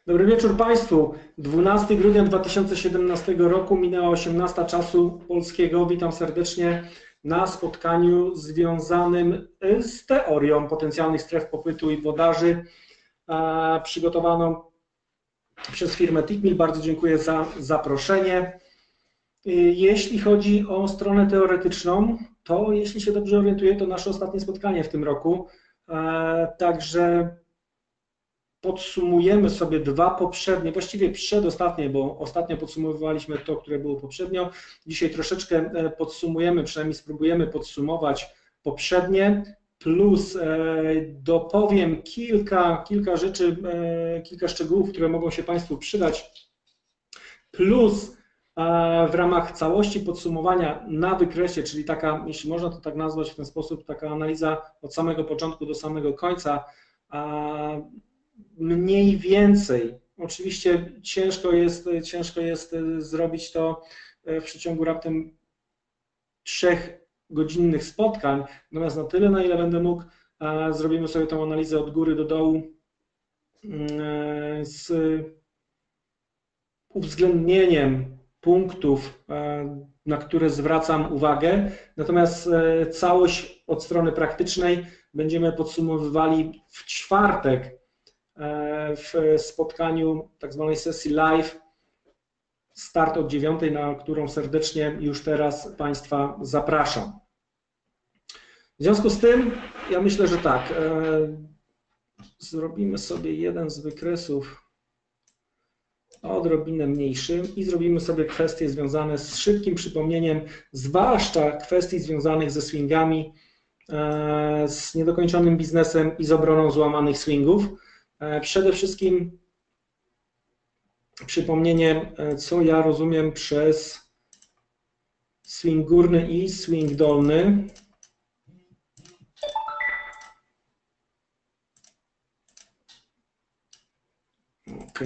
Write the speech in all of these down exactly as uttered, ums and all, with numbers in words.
Dobry wieczór Państwu. dwunastego grudnia dwa tysiące siedemnastego roku minęła osiemnasta czasu polskiego. Witam serdecznie na spotkaniu związanym z teorią potencjalnych stref popytu i podaży przygotowaną przez firmę Tickmill. Bardzo dziękuję za zaproszenie. Jeśli chodzi o stronę teoretyczną, to jeśli się dobrze orientuję, to nasze ostatnie spotkanie w tym roku. Także podsumujemy sobie dwa poprzednie, właściwie przedostatnie, bo ostatnio podsumowywaliśmy to, które było poprzednio. Dzisiaj troszeczkę podsumujemy, przynajmniej spróbujemy podsumować poprzednie, plus dopowiem kilka, kilka rzeczy, kilka szczegółów, które mogą się Państwu przydać, plus w ramach całości podsumowania na wykresie, czyli taka, jeśli można to tak nazwać w ten sposób, taka analiza od samego początku do samego końca, mniej więcej, oczywiście ciężko jest, ciężko jest zrobić to w przeciągu raptem trzech godzinnych spotkań, natomiast na tyle, na ile będę mógł, zrobimy sobie tą analizę od góry do dołu z uwzględnieniem punktów, na które zwracam uwagę, natomiast całość od strony praktycznej będziemy podsumowywali w czwartek w spotkaniu tak zwanej sesji live, start od dziewiątej, na którą serdecznie już teraz Państwa zapraszam. W związku z tym, ja myślę, że tak, zrobimy sobie jeden z wykresów odrobinę mniejszy i zrobimy sobie kwestie związane z szybkim przypomnieniem, zwłaszcza kwestii związanych ze swingami, z niedokończonym biznesem i z obroną złamanych swingów. Przede wszystkim przypomnienie, co ja rozumiem przez swing górny i swing dolny. Ok.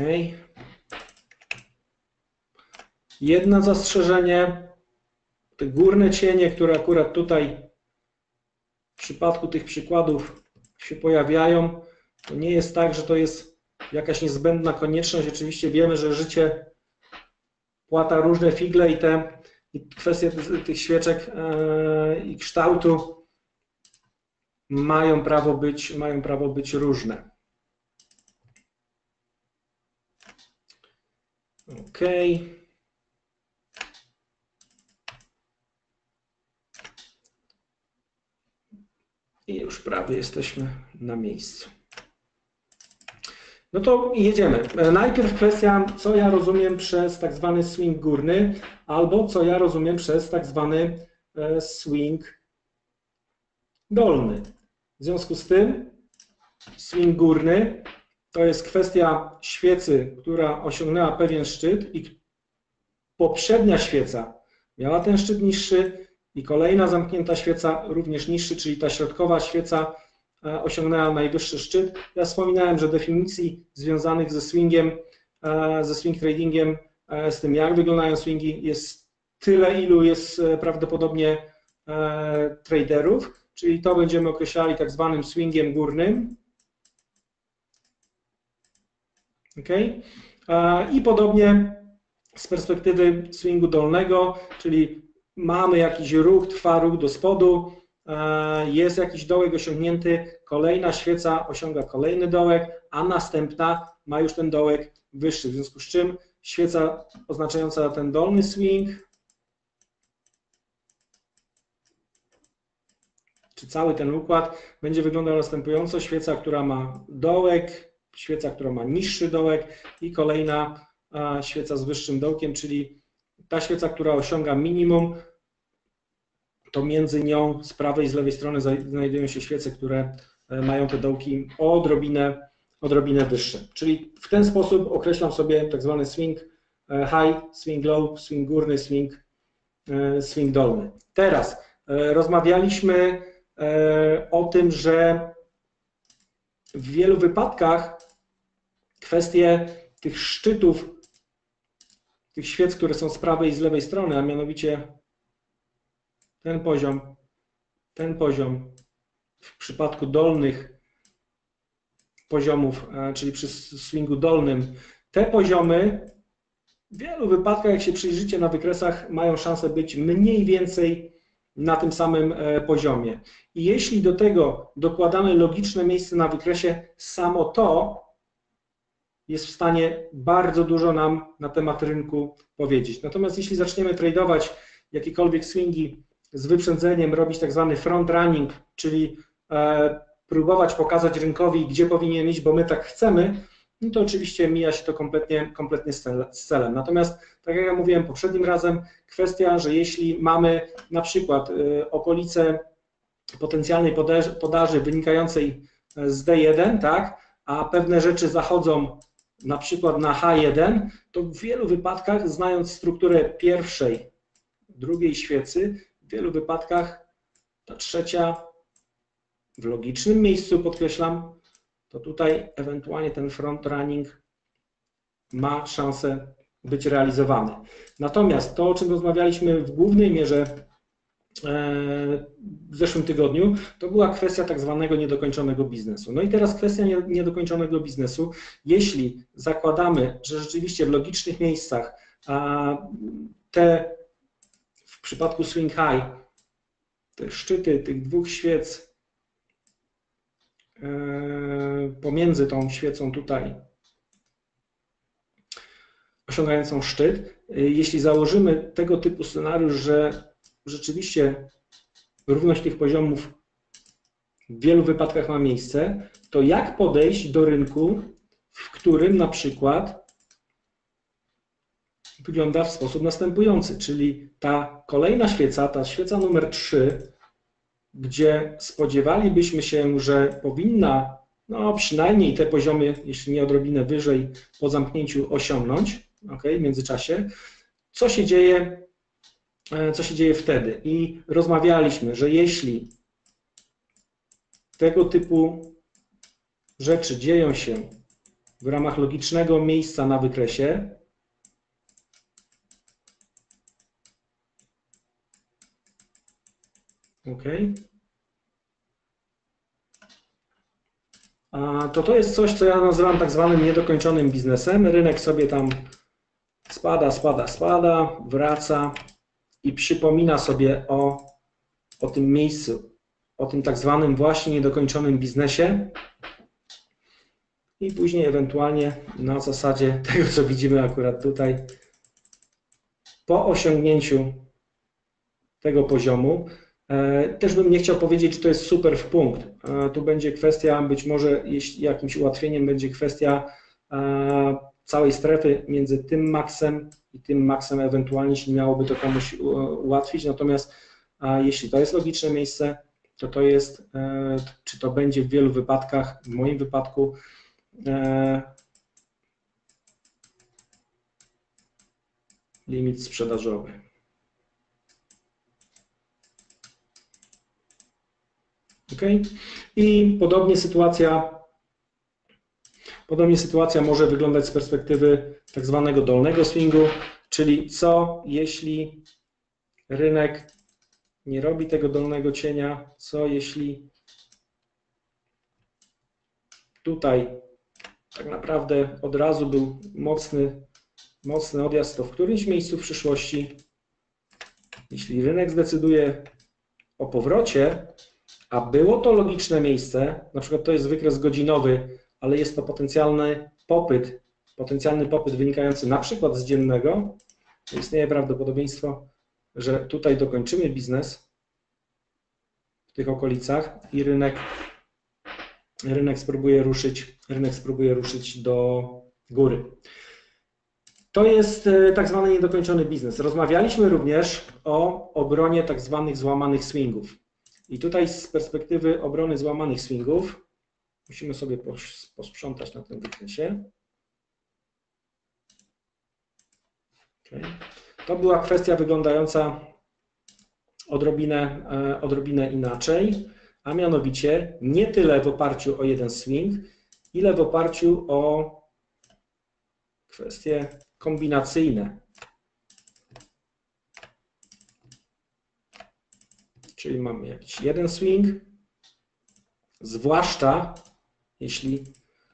Jedno zastrzeżenie, te górne cienie, które akurat tutaj w przypadku tych przykładów się pojawiają, to nie jest tak, że to jest jakaś niezbędna konieczność. Oczywiście wiemy, że życie płata różne figle i te i kwestie tych świeczek i kształtu mają prawo być, mają prawo być różne. Ok. I już prawie jesteśmy na miejscu. No to jedziemy. Najpierw kwestia, co ja rozumiem przez tak zwany swing górny, albo co ja rozumiem przez tak zwany swing dolny. W związku z tym swing górny to jest kwestia świecy, która osiągnęła pewien szczyt i poprzednia świeca miała ten szczyt niższy i kolejna zamknięta świeca również niższy, czyli ta środkowa świeca osiągnęła najwyższy szczyt. Ja wspominałem, że definicji związanych ze swingiem, ze swing tradingiem, z tym jak wyglądają swingi jest tyle, ilu jest prawdopodobnie traderów, czyli to będziemy określali tak zwanym swingiem górnym. Okay. I podobnie z perspektywy swingu dolnego, czyli mamy jakiś ruch, trwa ruch do spodu, jest jakiś dołek osiągnięty, kolejna świeca osiąga kolejny dołek, a następna ma już ten dołek wyższy, w związku z czym świeca oznaczająca ten dolny swing, czy cały ten układ będzie wyglądał następująco: świeca, która ma dołek, świeca, która ma niższy dołek i kolejna świeca z wyższym dołkiem, czyli ta świeca, która osiąga minimum, to między nią z prawej i z lewej strony znajdują się świece, które mają te dołki odrobinę, odrobinę wyższe. Czyli w ten sposób określam sobie tak zwany swing high, swing low, swing górny, swing, swing dolny. Teraz rozmawialiśmy o tym, że w wielu wypadkach kwestie tych szczytów, tych świec, które są z prawej i z lewej strony, a mianowicie ten poziom, ten poziom w przypadku dolnych poziomów, czyli przy swingu dolnym, te poziomy w wielu wypadkach, jak się przyjrzycie na wykresach, mają szansę być mniej więcej na tym samym poziomie. I jeśli do tego dokładamy logiczne miejsce na wykresie, samo to jest w stanie bardzo dużo nam na temat rynku powiedzieć. Natomiast jeśli zaczniemy tradować jakiekolwiek swingi z wyprzedzeniem, robić tak zwany front running, czyli e, próbować pokazać rynkowi, gdzie powinien iść, bo my tak chcemy, no to oczywiście mija się to kompletnie, kompletnie z celem. Natomiast, tak jak ja mówiłem poprzednim razem, kwestia, że jeśli mamy na przykład y, okolice potencjalnej podaży, podaży wynikającej z D jeden, tak, a pewne rzeczy zachodzą na przykład na H jeden, to w wielu wypadkach, znając strukturę pierwszej, drugiej świecy, w wielu wypadkach ta trzecia w logicznym miejscu, podkreślam, to tutaj ewentualnie ten front running ma szansę być realizowany. Natomiast to, o czym rozmawialiśmy w głównej mierze w zeszłym tygodniu, to była kwestia tak zwanego niedokończonego biznesu. No i teraz kwestia niedokończonego biznesu. Jeśli zakładamy, że rzeczywiście w logicznych miejscach te, w przypadku swing high, te szczyty tych dwóch świec pomiędzy tą świecą tutaj osiągającą szczyt, jeśli założymy tego typu scenariusz, że rzeczywiście równość tych poziomów w wielu wypadkach ma miejsce, to jak podejść do rynku, w którym na przykład wygląda w sposób następujący, czyli ta kolejna świeca, ta świeca numer trzy, gdzie spodziewalibyśmy się, że powinna no przynajmniej te poziomy, jeśli nie odrobinę wyżej, po zamknięciu osiągnąć, okay, w międzyczasie, co się dzieje, co się dzieje wtedy? I rozmawialiśmy, że jeśli tego typu rzeczy dzieją się w ramach logicznego miejsca na wykresie, okay, to to jest coś, co ja nazywam tak zwanym niedokończonym biznesem. Rynek sobie tam spada, spada, spada, wraca i przypomina sobie o, o tym miejscu, o tym tak zwanym właśnie niedokończonym biznesie i później ewentualnie na zasadzie tego, co widzimy akurat tutaj, po osiągnięciu tego poziomu. Też bym nie chciał powiedzieć, że to jest super w punkt. Tu będzie kwestia, być może jeśli jakimś ułatwieniem będzie kwestia całej strefy między tym maksem i tym maksem, ewentualnie jeśli miałoby to komuś ułatwić. Natomiast jeśli to jest logiczne miejsce, to to jest, czy to będzie w wielu wypadkach, w moim wypadku, limit sprzedażowy. Okay. I podobnie sytuacja, podobnie sytuacja może wyglądać z perspektywy tak zwanego dolnego swingu, czyli co jeśli rynek nie robi tego dolnego cienia, co jeśli tutaj tak naprawdę od razu był mocny, mocny odjazd, to w którymś miejscu w przyszłości, jeśli rynek zdecyduje o powrocie, a było to logiczne miejsce, na przykład to jest wykres godzinowy, ale jest to potencjalny popyt, potencjalny popyt wynikający na przykład z dziennego, to istnieje prawdopodobieństwo, że tutaj dokończymy biznes w tych okolicach i rynek, rynek spróbuje ruszyć, rynek spróbuje ruszyć do góry. To jest tak zwany niedokończony biznes. Rozmawialiśmy również o obronie tak zwanych złamanych swingów. I tutaj z perspektywy obrony złamanych swingów musimy sobie posprzątać na tym wykresie. Okay. To była kwestia wyglądająca odrobinę, odrobinę inaczej, a mianowicie nie tyle w oparciu o jeden swing, ile w oparciu o kwestie kombinacyjne. Czyli mamy jakiś jeden swing, zwłaszcza jeśli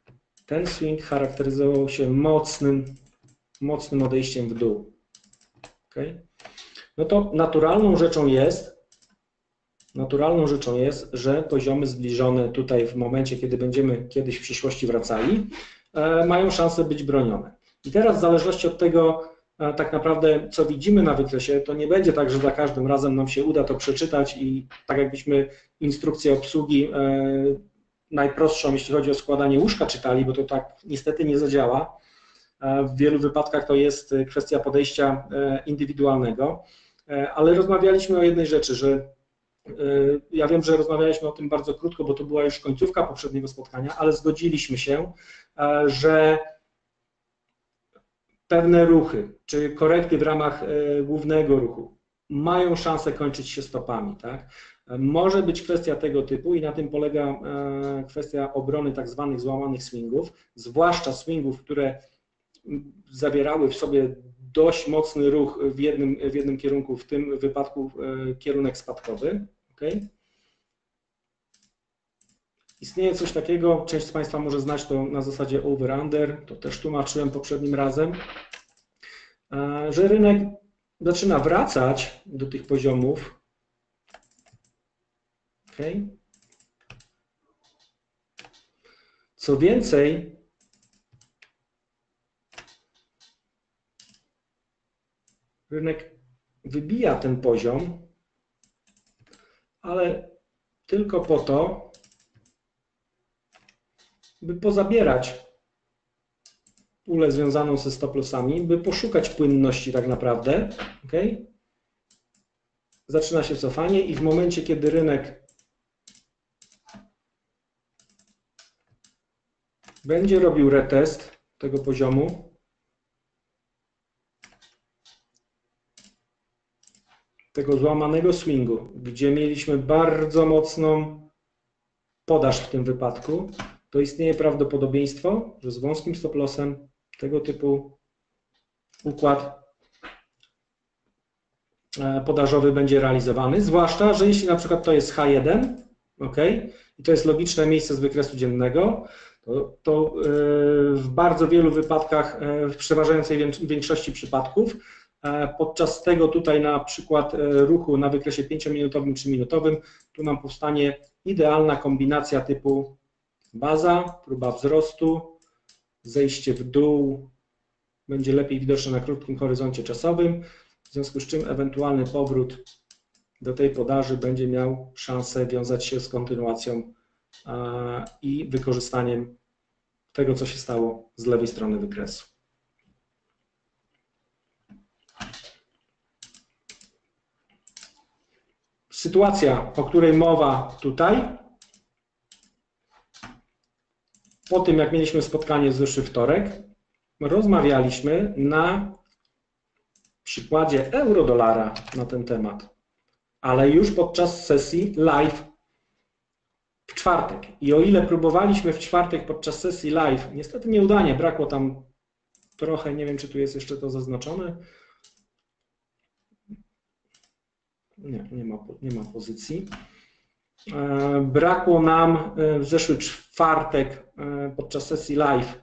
ten swing charakteryzował się mocnym, mocnym odejściem w dół. Okay? No to naturalną rzeczą jest, naturalną rzeczą jest, że poziomy zbliżone tutaj w momencie, kiedy będziemy kiedyś w przyszłości wracali, e, mają szansę być bronione. I teraz w zależności od tego, e, tak naprawdę co widzimy na wykresie, to nie będzie tak, że za każdym razem nam się uda to przeczytać i tak jakbyśmy instrukcję obsługi e, najprostszą, jeśli chodzi o składanie łóżka czytali, bo to tak niestety nie zadziała. E, w wielu wypadkach to jest kwestia podejścia e, indywidualnego, e, ale rozmawialiśmy o jednej rzeczy, że ja wiem, że rozmawialiśmy o tym bardzo krótko, bo to była już końcówka poprzedniego spotkania, ale zgodziliśmy się, że pewne ruchy, czy korekty w ramach głównego ruchu mają szansę kończyć się stopami. Tak? Może być kwestia tego typu i na tym polega kwestia obrony tak zwanych złamanych swingów, zwłaszcza swingów, które zawierały w sobie dość mocny ruch w jednym, w jednym kierunku, w tym wypadku kierunek spadkowy. Okay. Istnieje coś takiego, część z Państwa może znać to na zasadzie over-under, to też tłumaczyłem poprzednim razem, że rynek zaczyna wracać do tych poziomów. Okay. Co więcej, rynek wybija ten poziom, ale tylko po to, by pozabierać pulę związaną ze stop lossami, by poszukać płynności tak naprawdę. Okay? Zaczyna się cofanie i w momencie, kiedy rynek będzie robił retest tego poziomu, tego złamanego swingu, gdzie mieliśmy bardzo mocną podaż w tym wypadku, to istnieje prawdopodobieństwo, że z wąskim stop lossem tego typu układ podażowy będzie realizowany, zwłaszcza, że jeśli na przykład to jest H jeden, ok, i to jest logiczne miejsce z wykresu dziennego, to, to w bardzo wielu wypadkach, w przeważającej większości przypadków, podczas tego tutaj na przykład ruchu na wykresie pięciominutowym czy minutowym, tu nam powstanie idealna kombinacja typu baza, próba wzrostu, zejście w dół, będzie lepiej widoczne na krótkim horyzoncie czasowym, w związku z czym ewentualny powrót do tej podaży będzie miał szansę wiązać się z kontynuacją i wykorzystaniem tego, co się stało z lewej strony wykresu. Sytuacja, o której mowa tutaj, po tym jak mieliśmy spotkanie w zeszły wtorek, rozmawialiśmy na przykładzie euro-dolara na ten temat, ale już podczas sesji live w czwartek. I o ile próbowaliśmy w czwartek podczas sesji live, niestety nieudanie, brakło tam trochę, nie wiem, czy tu jest jeszcze to zaznaczone. Nie, nie ma, nie ma pozycji. Brakło nam w zeszły czwartek podczas sesji live,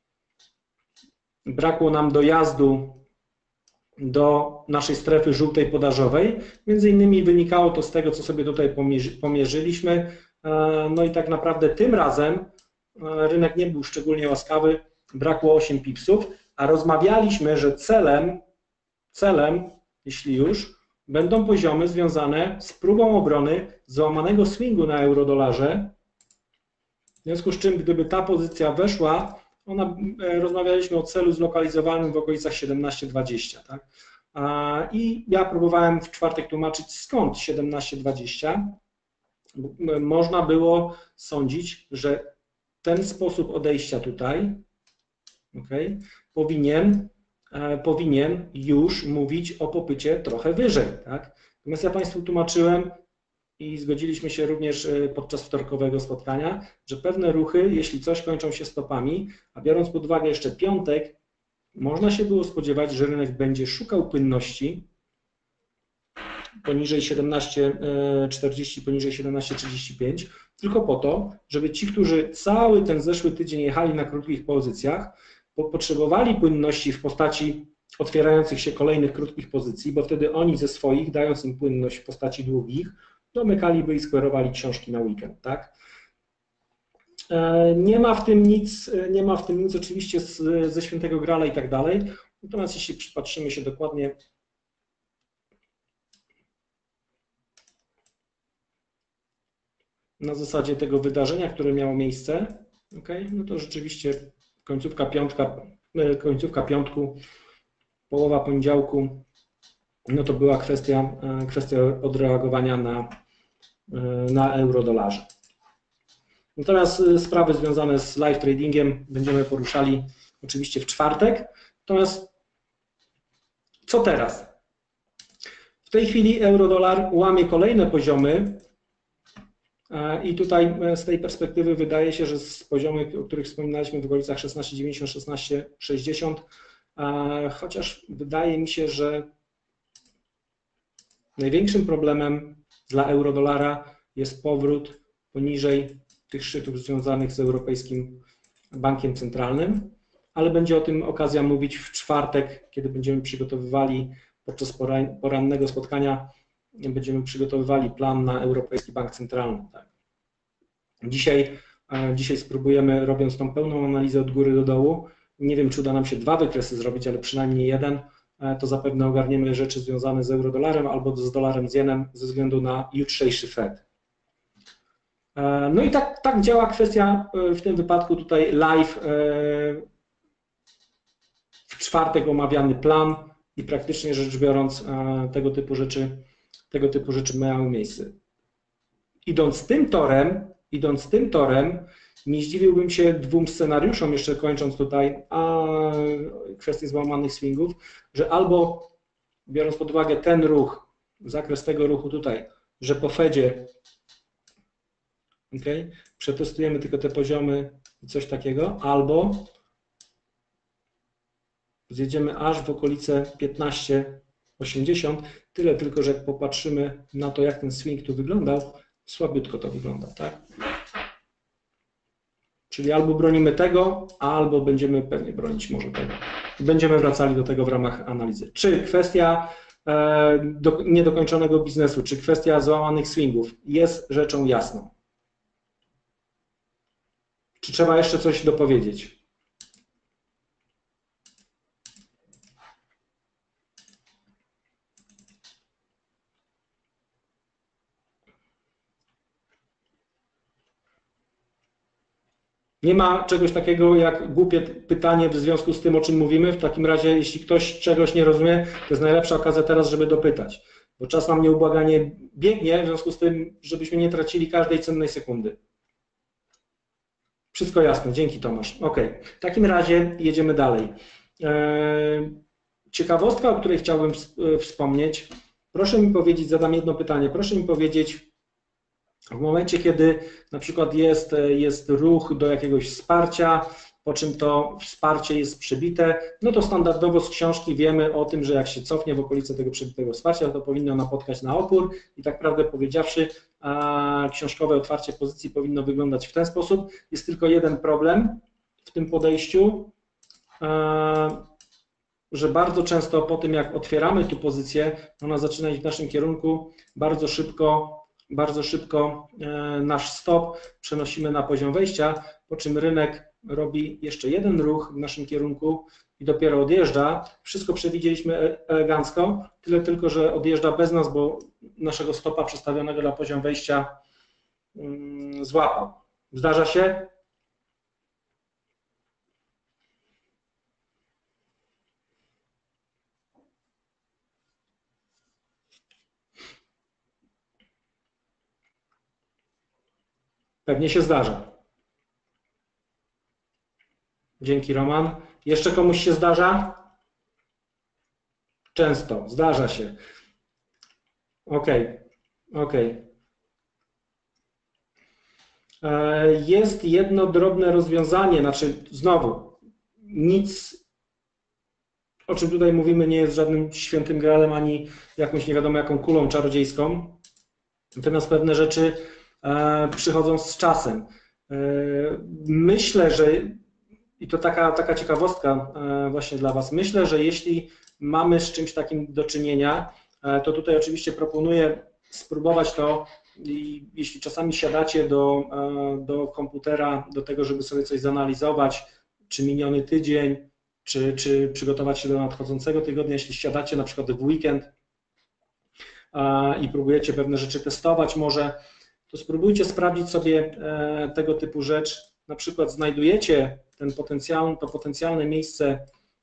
brakło nam dojazdu do naszej strefy żółtej podażowej. Między innymi wynikało to z tego, co sobie tutaj pomierzyliśmy. No i tak naprawdę tym razem rynek nie był szczególnie łaskawy, brakło osiem pipsów, a rozmawialiśmy, że celem, celem, jeśli już, będą poziomy związane z próbą obrony złamanego swingu na euro-dolarze. W związku z czym, gdyby ta pozycja weszła, ona, rozmawialiśmy o celu zlokalizowanym w okolicach siedemnaście dwadzieścia. Tak? I ja próbowałem w czwartek tłumaczyć, skąd siedemnaście dwadzieścia. Można było sądzić, że ten sposób odejścia tutaj, okay, powinien powinien już mówić o popycie trochę wyżej. Tak? Natomiast ja Państwu tłumaczyłem i zgodziliśmy się również podczas wtorkowego spotkania, że pewne ruchy, jeśli coś kończą się stopami, a biorąc pod uwagę jeszcze piątek, można się było spodziewać, że rynek będzie szukał płynności poniżej siedemnaście czterdzieści, poniżej siedemnaście trzydzieści pięć, tylko po to, żeby ci, którzy cały ten zeszły tydzień jechali na krótkich pozycjach, potrzebowali płynności w postaci otwierających się kolejnych krótkich pozycji, bo wtedy oni ze swoich, dając im płynność w postaci długich, domykaliby i skwerowali książki na weekend, tak? Nie ma w tym nic, nie ma w tym nic oczywiście z, ze Świętego Grala i tak dalej, natomiast jeśli przypatrzymy się dokładnie na zasadzie tego wydarzenia, które miało miejsce, okay, no to rzeczywiście końcówka piątka, końcówka piątku, połowa poniedziałku, no to była kwestia, kwestia odreagowania na, na euro-dolarze. Natomiast sprawy związane z live tradingiem będziemy poruszali oczywiście w czwartek. Natomiast co teraz? W tej chwili euro-dolar łamie kolejne poziomy i tutaj z tej perspektywy wydaje się, że z poziomy, o których wspominaliśmy w okolicach szesnaście dziewięćdziesiąt, szesnaście sześćdziesiąt, chociaż wydaje mi się, że największym problemem dla euro-dolara jest powrót poniżej tych szczytów związanych z Europejskim Bankiem Centralnym, ale będzie o tym okazja mówić w czwartek, kiedy będziemy przygotowywali podczas porannego spotkania, będziemy przygotowywali plan na Europejski Bank Centralny. Tak. Dzisiaj, dzisiaj spróbujemy, robiąc tą pełną analizę od góry do dołu, nie wiem, czy uda nam się dwa wykresy zrobić, ale przynajmniej jeden, to zapewne ogarniemy rzeczy związane z euro-dolarem albo z dolarem z jenem ze względu na jutrzejszy Fed. No i tak, tak działa kwestia w tym wypadku tutaj live, w czwartek omawiany plan i praktycznie rzecz biorąc tego typu rzeczy, tego typu rzeczy miały miejsce. Idąc tym torem, idąc tym torem, nie zdziwiłbym się dwóm scenariuszom, jeszcze kończąc tutaj a kwestię złamanych swingów, że albo biorąc pod uwagę ten ruch, zakres tego ruchu tutaj, że po Fedzie okay, przetestujemy tylko te poziomy i coś takiego, albo zjedziemy aż w okolice piętnaście osiemdziesiąt, tyle tylko, że jak popatrzymy na to, jak ten swing tu wyglądał, słabiutko to wygląda, tak? Czyli albo bronimy tego, albo będziemy pewnie bronić może tego. Będziemy wracali do tego w ramach analizy. Czy kwestia e, do, niedokończonego biznesu, czy kwestia złamanych swingów jest rzeczą jasną? Czy trzeba jeszcze coś dopowiedzieć? Nie ma czegoś takiego jak głupie pytanie w związku z tym, o czym mówimy. W takim razie, jeśli ktoś czegoś nie rozumie, to jest najlepsza okazja teraz, żeby dopytać. Bo czas nam nieubłaganie biegnie, w związku z tym, żebyśmy nie tracili każdej cennej sekundy. Wszystko jasne, dzięki Tomasz. Ok, w takim razie jedziemy dalej. Ciekawostka, o której chciałbym wspomnieć. Proszę mi powiedzieć, zadam jedno pytanie, proszę mi powiedzieć, w momencie, kiedy na przykład jest, jest ruch do jakiegoś wsparcia, po czym to wsparcie jest przebite, no to standardowo z książki wiemy o tym, że jak się cofnie w okolice tego przebitego wsparcia, to powinno napotkać na opór i tak prawdę powiedziawszy, książkowe otwarcie pozycji powinno wyglądać w ten sposób. Jest tylko jeden problem w tym podejściu, że bardzo często po tym, jak otwieramy tu pozycję, ona zaczyna iść w naszym kierunku, bardzo szybko Bardzo szybko nasz stop przenosimy na poziom wejścia, po czym rynek robi jeszcze jeden ruch w naszym kierunku i dopiero odjeżdża. Wszystko przewidzieliśmy elegancko, tyle tylko, że odjeżdża bez nas, bo naszego stopa przestawionego na poziom wejścia złapał. Zdarza się? Pewnie się zdarza. Dzięki, Roman. Jeszcze komuś się zdarza? Często, zdarza się. Ok, ok. Jest jedno drobne rozwiązanie, znaczy znowu nic o czym tutaj mówimy, nie jest żadnym świętym gralem ani jakąś nie wiadomo jaką kulą czarodziejską. Natomiast pewne rzeczy przychodzą z czasem. Myślę, że, i to taka, taka ciekawostka właśnie dla Was, myślę, że jeśli mamy z czymś takim do czynienia, to tutaj oczywiście proponuję spróbować to, i jeśli czasami siadacie do, do komputera, do tego, żeby sobie coś zanalizować, czy miniony tydzień, czy, czy przygotować się do nadchodzącego tygodnia, jeśli siadacie na przykład w weekend i próbujecie pewne rzeczy testować może, to spróbujcie sprawdzić sobie tego typu rzecz. Na przykład znajdujecie ten potencjalny, to potencjalne miejsce,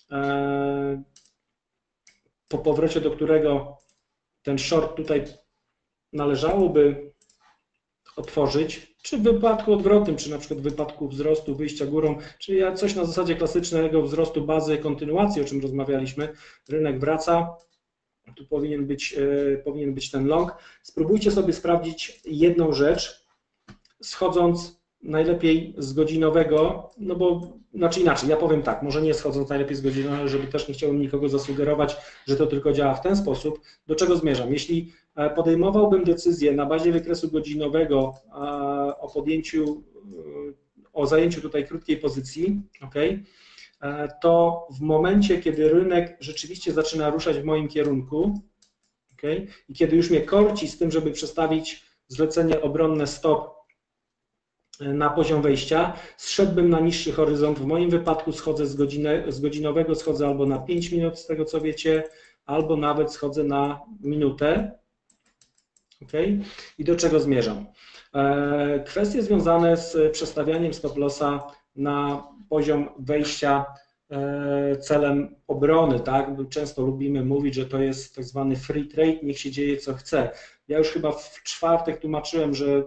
po powrocie do którego ten short tutaj należałoby otworzyć, czy w wypadku odwrotnym, czy na przykład w wypadku wzrostu, wyjścia górą, czyli coś na zasadzie klasycznego wzrostu bazy, kontynuacji, o czym rozmawialiśmy, rynek wraca, tu powinien być, powinien być ten long. Spróbujcie sobie sprawdzić jedną rzecz, schodząc najlepiej z godzinowego, no bo, znaczy inaczej, ja powiem tak, może nie schodząc najlepiej z godzinowego, żeby też nie chciałbym nikogo zasugerować, że to tylko działa w ten sposób. Do czego zmierzam? Jeśli podejmowałbym decyzję na bazie wykresu godzinowego o podjęciu, o zajęciu tutaj krótkiej pozycji, okay, to w momencie, kiedy rynek rzeczywiście zaczyna ruszać w moim kierunku, okay, i kiedy już mnie korci z tym, żeby przestawić zlecenie obronne stop na poziom wejścia, zszedłbym na niższy horyzont. W moim wypadku schodzę z, godzinę, z godzinowego, schodzę albo na pięć minut, z tego co wiecie, albo nawet schodzę na minutę. Okay? I do czego zmierzam? Kwestie związane z przestawianiem stop lossa na poziom wejścia celem obrony, tak? Często lubimy mówić, że to jest tak zwany free trade, niech się dzieje co chce. Ja już chyba w czwartek tłumaczyłem, że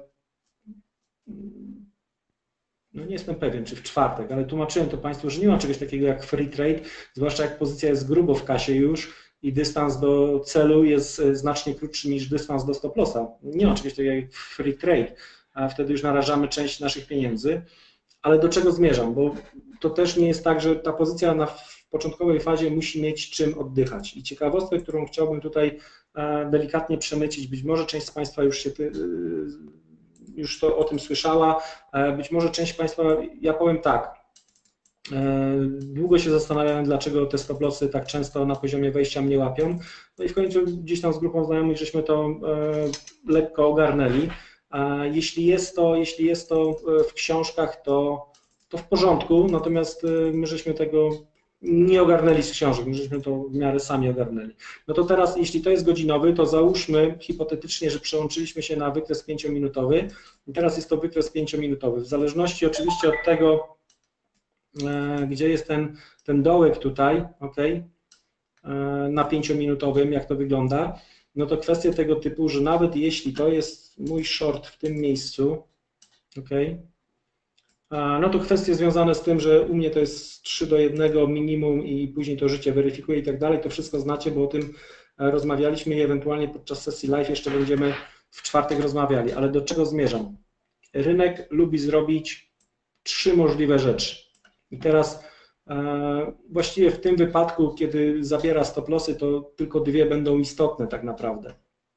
no nie jestem pewien, czy w czwartek, ale tłumaczyłem to Państwu, że nie ma czegoś takiego jak free trade, zwłaszcza jak pozycja jest grubo w kasie już i dystans do celu jest znacznie krótszy niż dystans do stop lossa. Nie ma czegoś takiego jak free trade, a wtedy już narażamy część naszych pieniędzy. Ale do czego zmierzam? Bo to też nie jest tak, że ta pozycja na w początkowej fazie musi mieć czym oddychać. I ciekawostkę, którą chciałbym tutaj delikatnie przemycić, być może część z Państwa już się już to o tym słyszała, być może część Państwa, ja powiem tak, długo się zastanawiałem, dlaczego te stop lossy tak często na poziomie wejścia mnie łapią, no i w końcu gdzieś tam z grupą znajomych żeśmy to lekko ogarnęli. Jeśli jest to, jeśli jest to w książkach, to, to w porządku, natomiast my żeśmy tego nie ogarnęli z książek, my żeśmy to w miarę sami ogarnęli. No to teraz, jeśli to jest godzinowy, to załóżmy hipotetycznie, że przełączyliśmy się na wykres pięciominutowy i teraz jest to wykres pięciominutowy. W zależności oczywiście od tego, gdzie jest ten, ten dołek tutaj, okay, na pięciominutowym, jak to wygląda, no to kwestia tego typu, że nawet jeśli to jest mój short w tym miejscu, okay, no to kwestie związane z tym, że u mnie to jest trzy do jednego minimum i później to życie weryfikuje i tak dalej, to wszystko znacie, bo o tym rozmawialiśmy i ewentualnie podczas sesji live jeszcze będziemy w czwartek rozmawiali, ale do czego zmierzam? Rynek lubi zrobić trzy możliwe rzeczy i teraz właściwie w tym wypadku, kiedy zabiera stop lossy, to tylko dwie będą istotne tak naprawdę.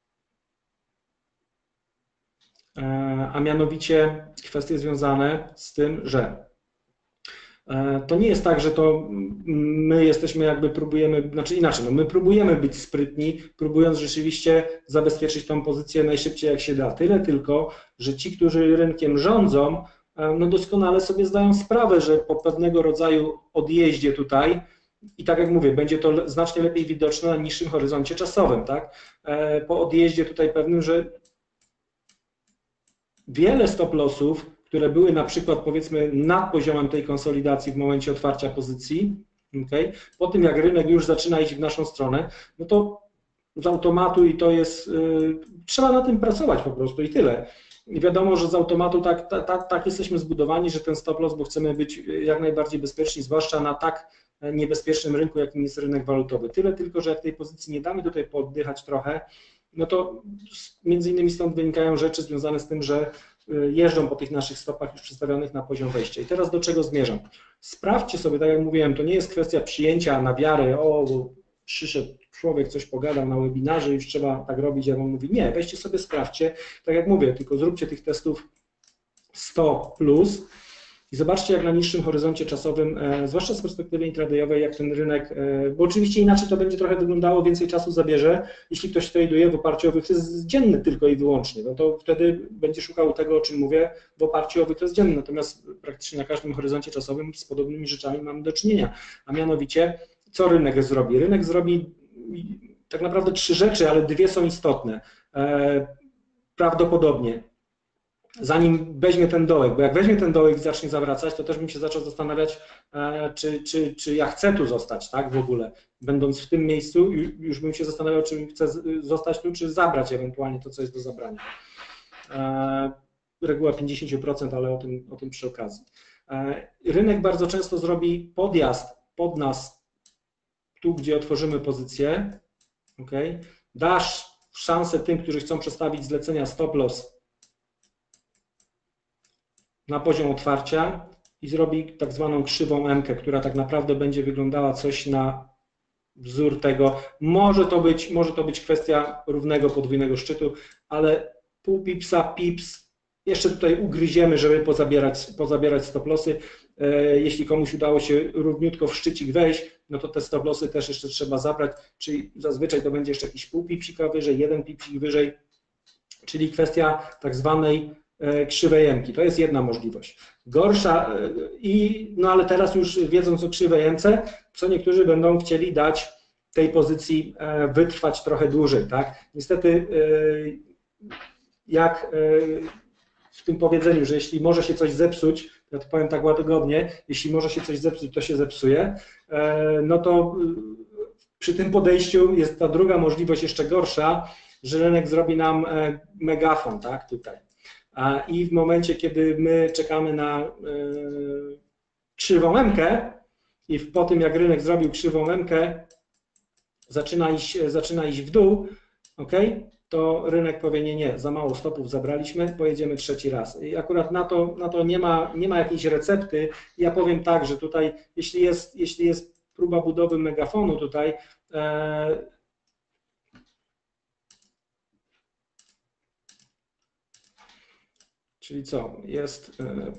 A mianowicie kwestie związane z tym, że to nie jest tak, że to my jesteśmy jakby próbujemy, znaczy inaczej, no my próbujemy być sprytni, próbując rzeczywiście zabezpieczyć tą pozycję najszybciej jak się da. Tyle tylko, że ci, którzy rynkiem rządzą, no doskonale sobie zdają sprawę, że po pewnego rodzaju odjeździe tutaj, i tak jak mówię, będzie to znacznie lepiej widoczne na niższym horyzoncie czasowym, tak? Po odjeździe tutaj pewnym, że wiele stop lossów, które były na przykład powiedzmy nad poziomem tej konsolidacji w momencie otwarcia pozycji, okay, po tym jak rynek już zaczyna iść w naszą stronę, no to z automatu i to jest, yy, trzeba na tym pracować po prostu i tyle. I wiadomo, że z automatu tak, tak, tak jesteśmy zbudowani, że ten stop loss, bo chcemy być jak najbardziej bezpieczni, zwłaszcza na tak niebezpiecznym rynku, jakim jest rynek walutowy. Tyle tylko, że jak tej pozycji nie damy tutaj pooddychać trochę, no to między innymi stąd wynikają rzeczy związane z tym, że jeżdżą po tych naszych stopach już przestawionych na poziom wejścia. I teraz do czego zmierzam? Sprawdźcie sobie, tak jak mówiłem, to nie jest kwestia przyjęcia na wiarę, o, bo przyszedł człowiek, coś pogadał na webinarze, już trzeba tak robić, jak on mówi. Nie, weźcie sobie, sprawdźcie, tak jak mówię, tylko zróbcie tych testów sto plus i zobaczcie, jak na niższym horyzoncie czasowym, e, zwłaszcza z perspektywy intradayowej, jak ten rynek, e, bo oczywiście inaczej to będzie trochę wyglądało, więcej czasu zabierze, jeśli ktoś traduje w oparciu o wykres dzienny tylko i wyłącznie, no to wtedy będzie szukał tego, o czym mówię, w oparciu o wykres dzienny, natomiast praktycznie na każdym horyzoncie czasowym z podobnymi rzeczami mamy do czynienia, a mianowicie, co rynek zrobi? Rynek zrobi tak naprawdę trzy rzeczy, ale dwie są istotne. E, prawdopodobnie, zanim weźmie ten dołek, bo jak weźmie ten dołek i zacznie zawracać, to też bym się zaczął zastanawiać, e, czy, czy, czy ja chcę tu zostać, tak, w ogóle. Będąc w tym miejscu, już bym się zastanawiał, czy chcę zostać tu, czy zabrać ewentualnie to, co jest do zabrania. E, reguła pięćdziesiąt procent, ale o tym, o tym przy okazji. E, rynek bardzo często zrobi podjazd pod nas, tu, gdzie otworzymy pozycję, okay? Dasz szansę tym, którzy chcą przestawić zlecenia stop loss na poziom otwarcia i zrobi tak zwaną krzywą M-kę, która tak naprawdę będzie wyglądała coś na wzór tego. Może to być, może to być kwestia równego podwójnego szczytu, ale pół pipsa, pips, jeszcze tutaj ugryziemy, żeby pozabierać, pozabierać stop lossy. Jeśli komuś udało się równiutko w szczycik wejść, no to te stop lossy też jeszcze trzeba zabrać, czyli zazwyczaj to będzie jeszcze jakiś pół pipsika wyżej, jeden pipsik wyżej, czyli kwestia tak zwanej krzywej M-ki. To jest jedna możliwość. Gorsza, i, no ale teraz już wiedząc o krzywej M-ce, co niektórzy będą chcieli dać tej pozycji wytrwać trochę dłużej, tak? Niestety jak w tym powiedzeniu, że jeśli może się coś zepsuć, ja to powiem tak łagodnie, jeśli może się coś zepsuć, to się zepsuje, no to przy tym podejściu jest ta druga możliwość jeszcze gorsza, że rynek zrobi nam megafon, tak, tutaj. I w momencie, kiedy my czekamy na krzywą M-kę i po tym, jak rynek zrobił krzywą M-kę, zaczyna iść, zaczyna iść w dół, ok? To rynek powie, nie, nie, za mało stopów zabraliśmy, pojedziemy trzeci raz. I akurat na to, na to nie ma, nie ma jakiejś recepty. Ja powiem tak, że tutaj, jeśli jest, jeśli jest próba budowy megafonu tutaj, e, czyli co, jest e,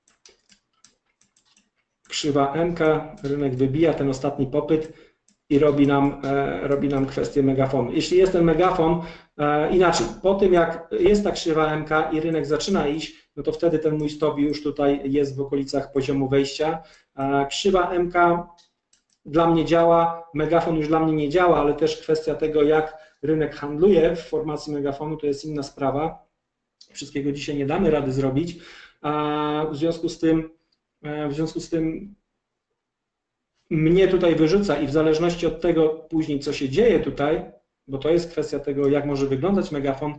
krzywa M-ka, rynek wybija ten ostatni popyt i robi nam, e, robi nam kwestię megafonu. Jeśli jest ten megafon, e, inaczej, po tym jak jest ta krzywa M-ka i rynek zaczyna iść, no to wtedy ten mój stop już tutaj jest w okolicach poziomu wejścia. E, krzywa M-ka dla mnie działa, megafon już dla mnie nie działa, ale też kwestia tego, jak rynek handluje w formacji megafonu, to jest inna sprawa. Wszystkiego dzisiaj nie damy rady zrobić, a w związku z tym, w związku z tym mnie tutaj wyrzuca i w zależności od tego później, co się dzieje tutaj, bo to jest kwestia tego, jak może wyglądać megafon,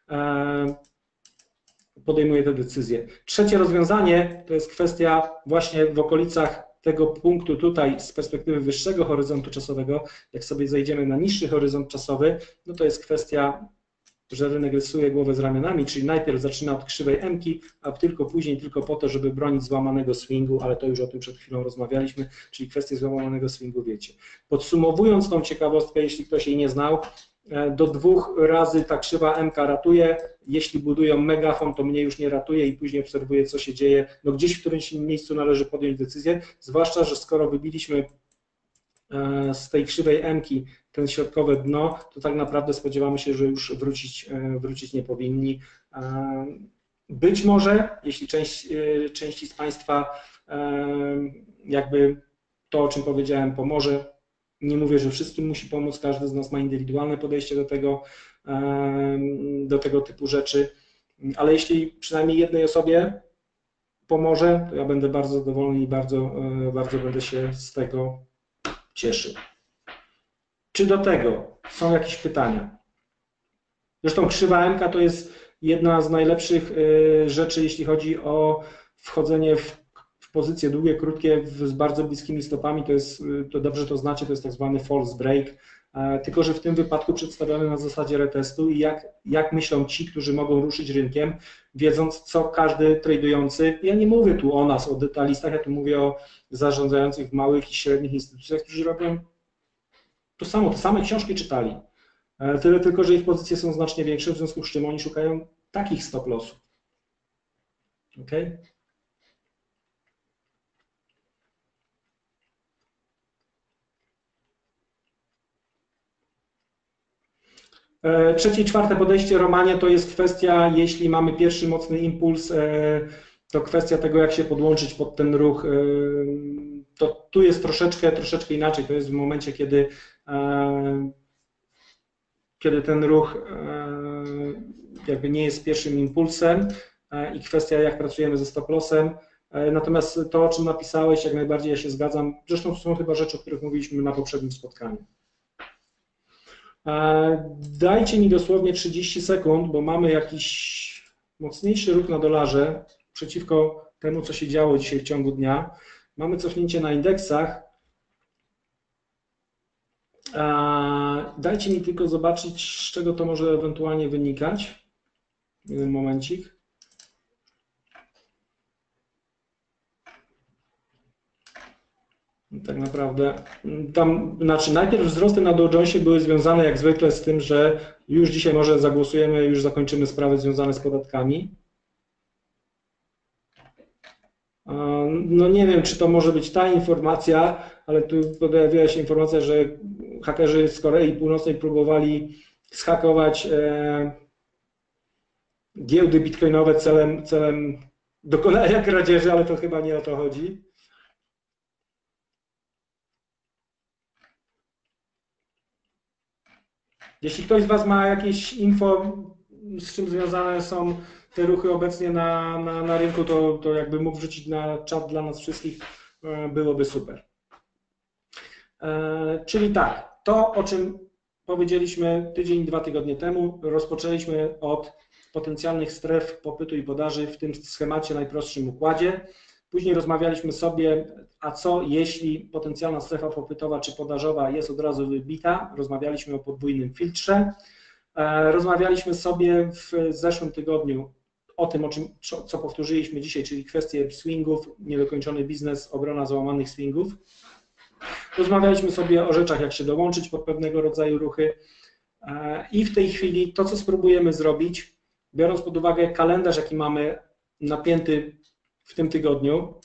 podejmuję tę decyzję. Trzecie rozwiązanie to jest kwestia właśnie w okolicach tego punktu tutaj z perspektywy wyższego horyzontu czasowego, jak sobie zejdziemy na niższy horyzont czasowy, no to jest kwestia, że rynek rysuje głowę z ramionami, czyli najpierw zaczyna od krzywej M-ki, a tylko później tylko po to, żeby bronić złamanego swingu, ale to już o tym przed chwilą rozmawialiśmy, czyli kwestię złamanego swingu wiecie. Podsumowując tą ciekawostkę, jeśli ktoś jej nie znał, do dwóch razy ta krzywa M-ka ratuje, jeśli budują megafon, to mnie już nie ratuje i później obserwuję, co się dzieje. No gdzieś w którymś miejscu należy podjąć decyzję, zwłaszcza, że skoro wybiliśmy z tej krzywej M-ki ten środkowe dno, to tak naprawdę spodziewamy się, że już wrócić, wrócić nie powinni. Być może, jeśli część, części z Państwa jakby to, o czym powiedziałem, pomoże, nie mówię, że wszystkim musi pomóc, każdy z nas ma indywidualne podejście do tego, do tego typu rzeczy, ale jeśli przynajmniej jednej osobie pomoże, to ja będę bardzo zadowolony i bardzo, bardzo będę się z tego cieszył. Czy do tego są jakieś pytania? Zresztą krzywa M-ka to jest jedna z najlepszych rzeczy, jeśli chodzi o wchodzenie w, w pozycje długie, krótkie z bardzo bliskimi stopami. To jest, to dobrze to znacie, to jest tak zwany false break. tylko że w tym wypadku przedstawione na zasadzie retestu i jak, jak myślą ci, którzy mogą ruszyć rynkiem, wiedząc, co każdy tradujący, ja nie mówię tu o nas, o detalistach, ja tu mówię o zarządzających w małych i średnich instytucjach, którzy robią to samo, te same książki czytali. Tyle tylko, że ich pozycje są znacznie większe, w związku z czym oni szukają takich stop lossów. Okay? Trzecie i czwarte podejście, Romanie, to jest kwestia, jeśli mamy pierwszy mocny impuls, to kwestia tego, jak się podłączyć pod ten ruch. To tu jest troszeczkę, troszeczkę inaczej. To jest w momencie, kiedy, kiedy ten ruch jakby nie jest pierwszym impulsem i kwestia, jak pracujemy ze stop lossem. Natomiast to, o czym napisałeś, jak najbardziej ja się zgadzam. Zresztą to są chyba rzeczy, o których mówiliśmy na poprzednim spotkaniu. Dajcie mi dosłownie trzydzieści sekund, bo mamy jakiś mocniejszy ruch na dolarze przeciwko temu, co się działo dzisiaj w ciągu dnia. Mamy cofnięcie na indeksach. Dajcie mi tylko zobaczyć, z czego to może ewentualnie wynikać. Jeden momencik. Tak naprawdę, tam, znaczy najpierw wzrosty na Dow Jonesie były związane jak zwykle z tym, że już dzisiaj może zagłosujemy, już zakończymy sprawy związane z podatkami. No nie wiem, czy to może być ta informacja, ale tu pojawiła się informacja, że hakerzy z Korei Północnej próbowali zhakować e, giełdy bitcoinowe celem, celem dokonania kradzieży, ale to chyba nie o to chodzi. Jeśli ktoś z Was ma jakieś info, z czym związane są te ruchy obecnie na, na, na rynku, to, to jakby mógł wrzucić na czat dla nas wszystkich, byłoby super. E, czyli tak, to o czym powiedzieliśmy tydzień, dwa tygodnie temu, rozpoczęliśmy od potencjalnych stref popytu i podaży w tym schemacie, najprostszym układzie. Później rozmawialiśmy sobie, a co jeśli potencjalna strefa popytowa czy podażowa jest od razu wybita. Rozmawialiśmy o podwójnym filtrze. Rozmawialiśmy sobie w zeszłym tygodniu o tym, o czym, co powtórzyliśmy dzisiaj, czyli kwestie swingów, niedokończony biznes, obrona załamanych swingów. Rozmawialiśmy sobie o rzeczach, jak się dołączyć pod pewnego rodzaju ruchy. I w tej chwili to, co spróbujemy zrobić, biorąc pod uwagę kalendarz, jaki mamy napięty w tym tygodniu,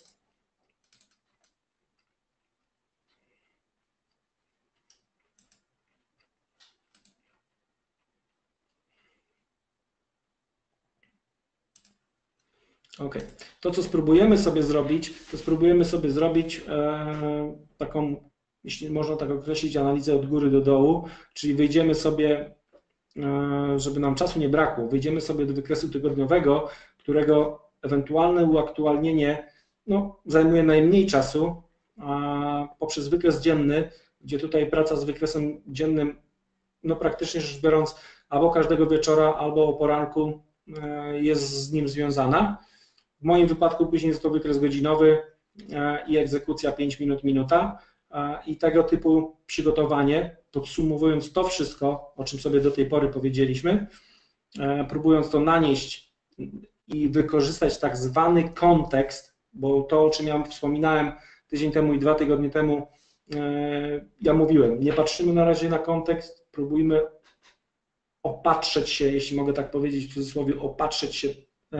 ok, to co spróbujemy sobie zrobić, to spróbujemy sobie zrobić e, taką, jeśli można tak określić, analizę od góry do dołu, czyli wyjdziemy sobie, e, żeby nam czasu nie brakło, wyjdziemy sobie do wykresu tygodniowego, którego ewentualne uaktualnienie no, zajmuje najmniej czasu, a poprzez wykres dzienny, gdzie tutaj praca z wykresem dziennym, no praktycznie rzecz biorąc, albo każdego wieczora, albo o poranku jest z nim związana. W moim wypadku później jest to wykres godzinowy i egzekucja pięć minut, minuta i tego typu przygotowanie, podsumowując to wszystko, o czym sobie do tej pory powiedzieliśmy, próbując to nanieść i wykorzystać tak zwany kontekst, bo to, o czym ja wspominałem tydzień temu i dwa tygodnie temu, ja mówiłem, nie patrzymy na razie na kontekst, próbujmy opatrzeć się, jeśli mogę tak powiedzieć w cudzysłowie, opatrzeć się,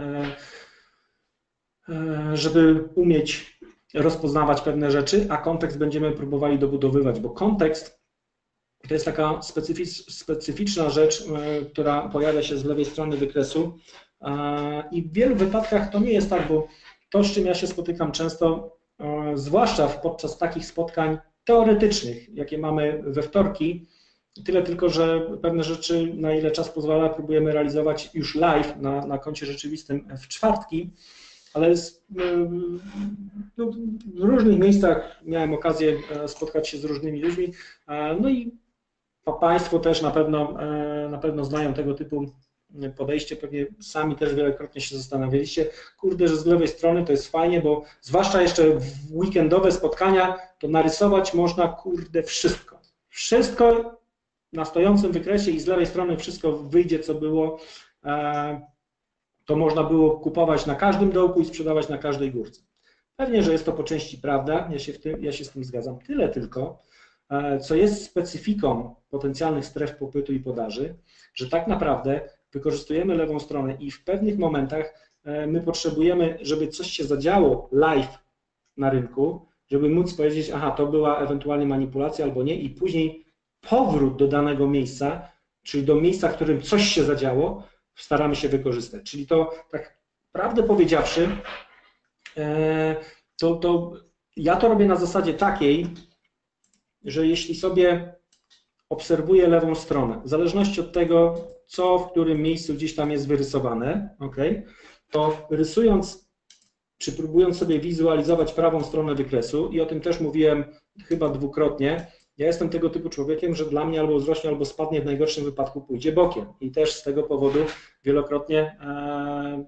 żeby umieć rozpoznawać pewne rzeczy, a kontekst będziemy próbowali dobudowywać, bo kontekst to jest taka specyficzna rzecz, która pojawia się z lewej strony wykresu i w wielu wypadkach to nie jest tak, bo to, z czym ja się spotykam często, zwłaszcza podczas takich spotkań teoretycznych, jakie mamy we wtorki, tyle tylko, że pewne rzeczy, na ile czas pozwala, próbujemy realizować już live na, na koncie rzeczywistym w czwartki, ale z, no, w różnych miejscach miałem okazję spotkać się z różnymi ludźmi, no i Państwo też na pewno, na pewno znają tego typu podejście, pewnie sami też wielokrotnie się zastanawialiście, kurde, że z lewej strony to jest fajnie, bo zwłaszcza jeszcze w weekendowe spotkania, to narysować można, kurde, wszystko. Wszystko na stojącym wykresie i z lewej strony wszystko wyjdzie, co było, to można było kupować na każdym dołku i sprzedawać na każdej górce. Pewnie, że jest to po części prawda, ja się, w tym, ja się z tym zgadzam. Tyle tylko, co jest specyfiką potencjalnych stref popytu i podaży, że tak naprawdę wykorzystujemy lewą stronę i w pewnych momentach my potrzebujemy, żeby coś się zadziało live na rynku, żeby móc powiedzieć, aha, to była ewentualnie manipulacja albo nie i później powrót do danego miejsca, czyli do miejsca, w którym coś się zadziało, staramy się wykorzystać. Czyli to tak prawdę powiedziawszy, to, to ja to robię na zasadzie takiej, że jeśli sobie obserwuję lewą stronę, w zależności od tego, co w którym miejscu gdzieś tam jest wyrysowane, okay, to rysując, czy próbując sobie wizualizować prawą stronę wykresu, i o tym też mówiłem chyba dwukrotnie, ja jestem tego typu człowiekiem, że dla mnie albo wzrośnie, albo spadnie, w najgorszym wypadku pójdzie bokiem. I też z tego powodu wielokrotnie e,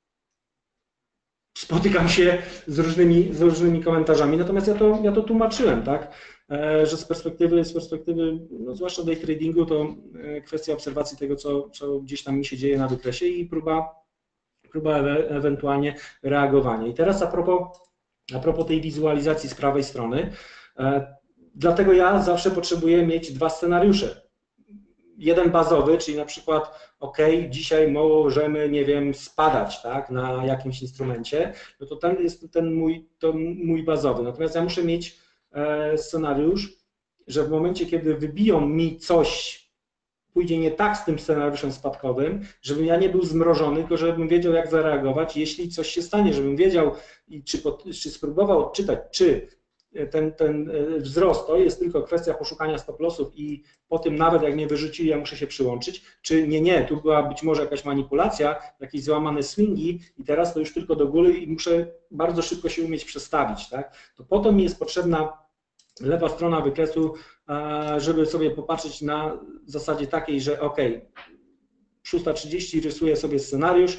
spotykam się z różnymi, z różnymi komentarzami. Natomiast ja to, ja to tłumaczyłem, tak, e, że z perspektywy, z perspektywy no, zwłaszcza day tradingu, to e, kwestia obserwacji tego, co, co gdzieś tam mi się dzieje na wykresie i próba, próba e ewentualnie reagowania. I teraz a propos, a propos tej wizualizacji z prawej strony, e, dlatego ja zawsze potrzebuję mieć dwa scenariusze. Jeden bazowy, czyli na przykład, ok, dzisiaj możemy, nie wiem, spadać, tak, na jakimś instrumencie, no to ten jest ten mój, to mój bazowy. Natomiast ja muszę mieć scenariusz, że w momencie, kiedy wybiją mi coś, pójdzie nie tak z tym scenariuszem spadkowym, żebym ja nie był zmrożony, tylko żebym wiedział, jak zareagować, jeśli coś się stanie, żebym wiedział, czy, czy spróbował odczytać, czy Ten, ten wzrost to jest tylko kwestia poszukania stop-lossów i po tym nawet jak mnie wyrzucili, ja muszę się przyłączyć, czy nie, nie, tu była być może jakaś manipulacja, jakieś złamane swingi i teraz to już tylko do góry i muszę bardzo szybko się umieć przestawić, tak? To po to mi jest potrzebna lewa strona wykresu, żeby sobie popatrzeć na zasadzie takiej, że ok, szósta trzydzieści rysuję sobie scenariusz,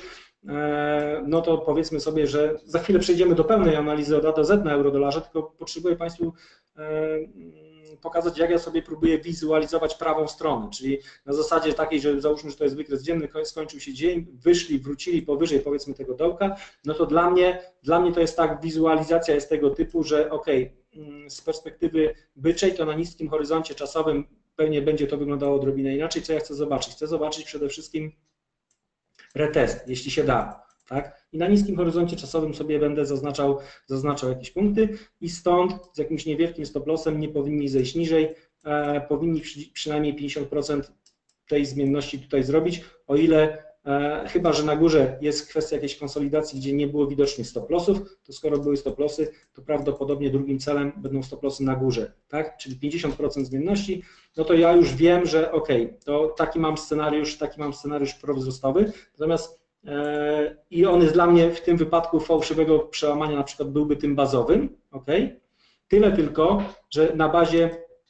no to powiedzmy sobie, że za chwilę przejdziemy do pełnej analizy od A do Z na euro-dolarze, tylko potrzebuję Państwu pokazać, jak ja sobie próbuję wizualizować prawą stronę, czyli na zasadzie takiej, że załóżmy, że to jest wykres dzienny, skończył się dzień, wyszli, wrócili powyżej powiedzmy tego dołka, no to dla mnie, dla mnie to jest tak, wizualizacja jest tego typu, że ok, z perspektywy byczej to na niskim horyzoncie czasowym pewnie będzie to wyglądało odrobinę inaczej. Co ja chcę zobaczyć? Chcę zobaczyć przede wszystkim retest, jeśli się da, tak? I na niskim horyzoncie czasowym sobie będę zaznaczał, zaznaczał jakieś punkty i stąd z jakimś niewielkim stop-lossem nie powinni zejść niżej, e, powinni przy, przynajmniej pięćdziesiąt procent tej zmienności tutaj zrobić, o ile e, chyba, że na górze jest kwestia jakiejś konsolidacji, gdzie nie było widocznych stop-lossów, to skoro były stop-lossy, to prawdopodobnie drugim celem będą stop-lossy na górze, tak? Czyli pięćdziesiąt procent zmienności, no to ja już wiem, że ok, to taki mam scenariusz, taki mam scenariusz prowzrostowy, natomiast e, i on jest dla mnie w tym wypadku fałszywego przełamania na przykład byłby tym bazowym, ok? Tyle tylko, że na bazie,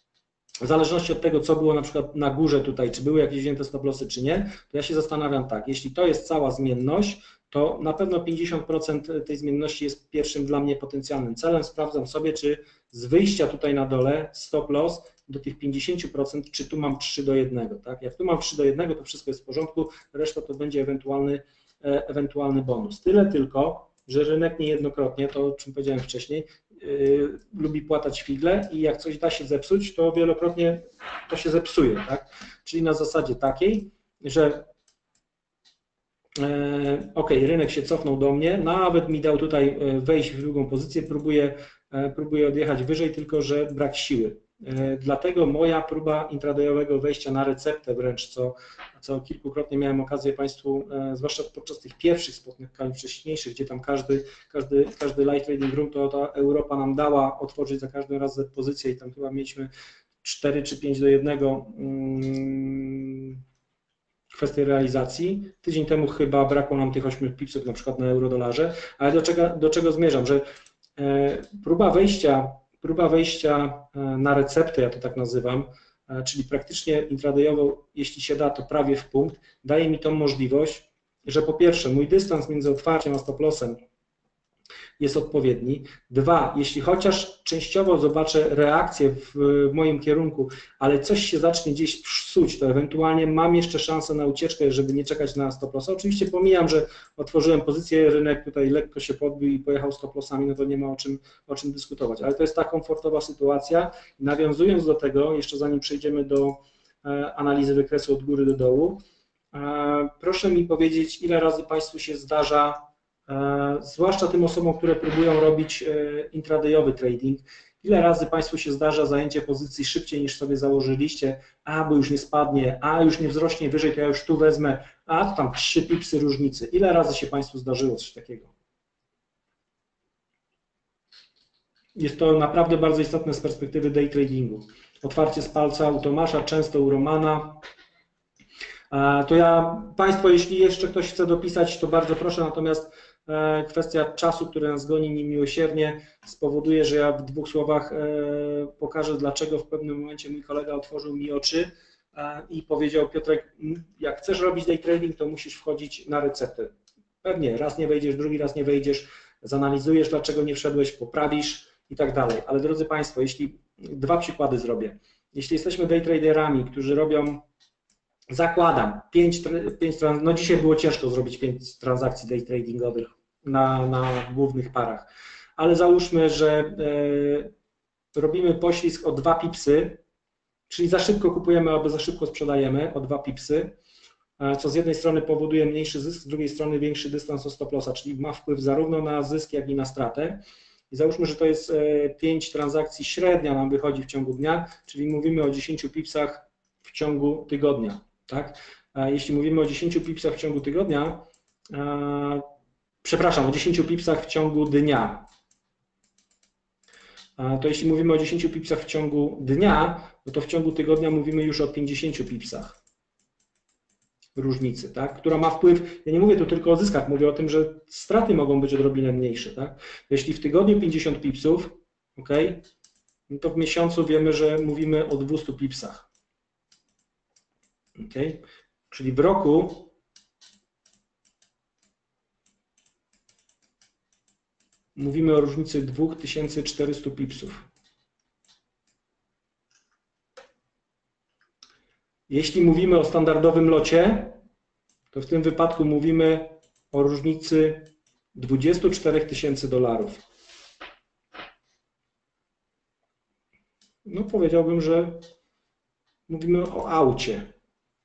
w zależności od tego, co było na przykład na górze tutaj, czy były jakieś wzięte stop-lossy, czy nie, to ja się zastanawiam tak, jeśli to jest cała zmienność, to na pewno pięćdziesiąt procent tej zmienności jest pierwszym dla mnie potencjalnym celem. Sprawdzam sobie, czy z wyjścia tutaj na dole stop-loss do tych pięćdziesięciu procent, czy tu mam trzy do jednego. Tak? Jak tu mam trzy do jednego, to wszystko jest w porządku, reszta to będzie ewentualny, ewentualny bonus. Tyle tylko, że rynek niejednokrotnie, to o czym powiedziałem wcześniej, yy, lubi płatać figle i jak coś da się zepsuć, to wielokrotnie to się zepsuje. Tak? Czyli na zasadzie takiej, że ok, rynek się cofnął do mnie, nawet mi dał tutaj wejść w drugą pozycję, próbuję, próbuję odjechać wyżej, tylko że brak siły. Dlatego moja próba intradayowego wejścia na receptę wręcz, co, co kilkukrotnie miałem okazję Państwu, zwłaszcza podczas tych pierwszych spotkań wcześniejszych, gdzie tam każdy, każdy, każdy live trading room, to ta Europa nam dała otworzyć za każdym razem pozycję i tam chyba mieliśmy cztery czy pięć do jednego hmm, kwestię realizacji. Tydzień temu chyba brakło nam tych ośmiu pipsów na przykład na euro-dolarze, ale do czego, do czego zmierzam, że e, próba wejścia, próba wejścia na receptę, ja to tak nazywam, e, czyli praktycznie intradayowo, jeśli się da, to prawie w punkt, daje mi tą możliwość, że po pierwsze mój dystans między otwarciem a stop-lossem jest odpowiedni. Dwa, jeśli chociaż częściowo zobaczę reakcję w, w moim kierunku, ale coś się zacznie gdzieś psuć, to ewentualnie mam jeszcze szansę na ucieczkę, żeby nie czekać na stop lossa. Oczywiście pomijam, że otworzyłem pozycję, rynek tutaj lekko się podbił i pojechał stop lossami, no to nie ma o czym, o czym dyskutować, ale to jest ta komfortowa sytuacja. Nawiązując do tego, jeszcze zanim przejdziemy do e, analizy wykresu od góry do dołu, e, proszę mi powiedzieć, ile razy Państwu się zdarza, zwłaszcza tym osobom, które próbują robić intradayowy trading, ile razy Państwu się zdarza zajęcie pozycji szybciej niż sobie założyliście, a bo już nie spadnie, a już nie wzrośnie wyżej, to ja już tu wezmę, a to tam trzy pipsy różnicy. Ile razy się Państwu zdarzyło coś takiego? Jest to naprawdę bardzo istotne z perspektywy day tradingu. Otwarcie z palca u Tomasza, często u Romana. To ja, Państwo, jeśli jeszcze ktoś chce dopisać, to bardzo proszę, natomiast kwestia czasu, który nas goni niemiłosiernie, spowoduje, że ja w dwóch słowach pokażę, dlaczego w pewnym momencie mój kolega otworzył mi oczy i powiedział: Piotrek, jak chcesz robić day trading, to musisz wchodzić na receptę. Pewnie, raz nie wejdziesz, drugi raz nie wejdziesz, zanalizujesz, dlaczego nie wszedłeś, poprawisz i tak dalej. Ale drodzy Państwo, jeśli dwa przykłady zrobię. Jeśli jesteśmy day traderami, którzy robią, zakładam, pięć, pięć, no dzisiaj było ciężko zrobić pięć transakcji day tradingowych na, na głównych parach, ale załóżmy, że y, robimy poślizg o dwa pipsy, czyli za szybko kupujemy albo za szybko sprzedajemy o dwa pipsy, co z jednej strony powoduje mniejszy zysk, z drugiej strony większy dystans od stop lossa, czyli ma wpływ zarówno na zysk, jak i na stratę. I załóżmy, że to jest pięć transakcji, średnia nam wychodzi w ciągu dnia, czyli mówimy o dziesięciu pipsach w ciągu tygodnia. Tak? Jeśli mówimy o dziesięciu pipsach w ciągu tygodnia, e, przepraszam, o dziesięciu pipsach w ciągu dnia, e, to jeśli mówimy o dziesięciu pipsach w ciągu dnia, no to w ciągu tygodnia mówimy już o pięćdziesięciu pipsach różnicy, tak? Która ma wpływ, ja nie mówię tu tylko o zyskach, mówię o tym, że straty mogą być odrobinę mniejsze. Tak? Jeśli w tygodniu pięćdziesiąt pipsów, ok, no to w miesiącu wiemy, że mówimy o dwustu pipsach. Okay. Czyli w roku mówimy o różnicy dwa tysiące czterysta pipsów. Jeśli mówimy o standardowym locie, to w tym wypadku mówimy o różnicy dwudziestu czterech tysięcy dolarów. No powiedziałbym, że mówimy o aucie.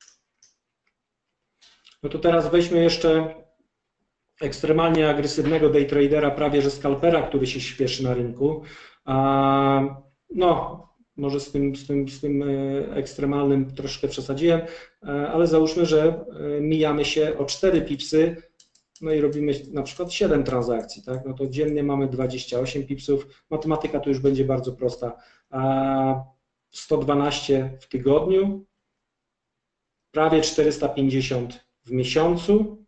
No to teraz weźmy jeszcze ekstremalnie agresywnego day tradera, prawie że skalpera, który się śpieszy na rynku. No, może z tym, z tym, z tym ekstremalnym troszkę przesadziłem, ale załóżmy, że mijamy się o cztery pipsy, no i robimy na przykład siedem transakcji, tak? No to dziennie mamy dwadzieścia osiem pipsów, matematyka tu już będzie bardzo prosta. sto dwanaście w tygodniu, prawie czterysta pięćdziesiąt w miesiącu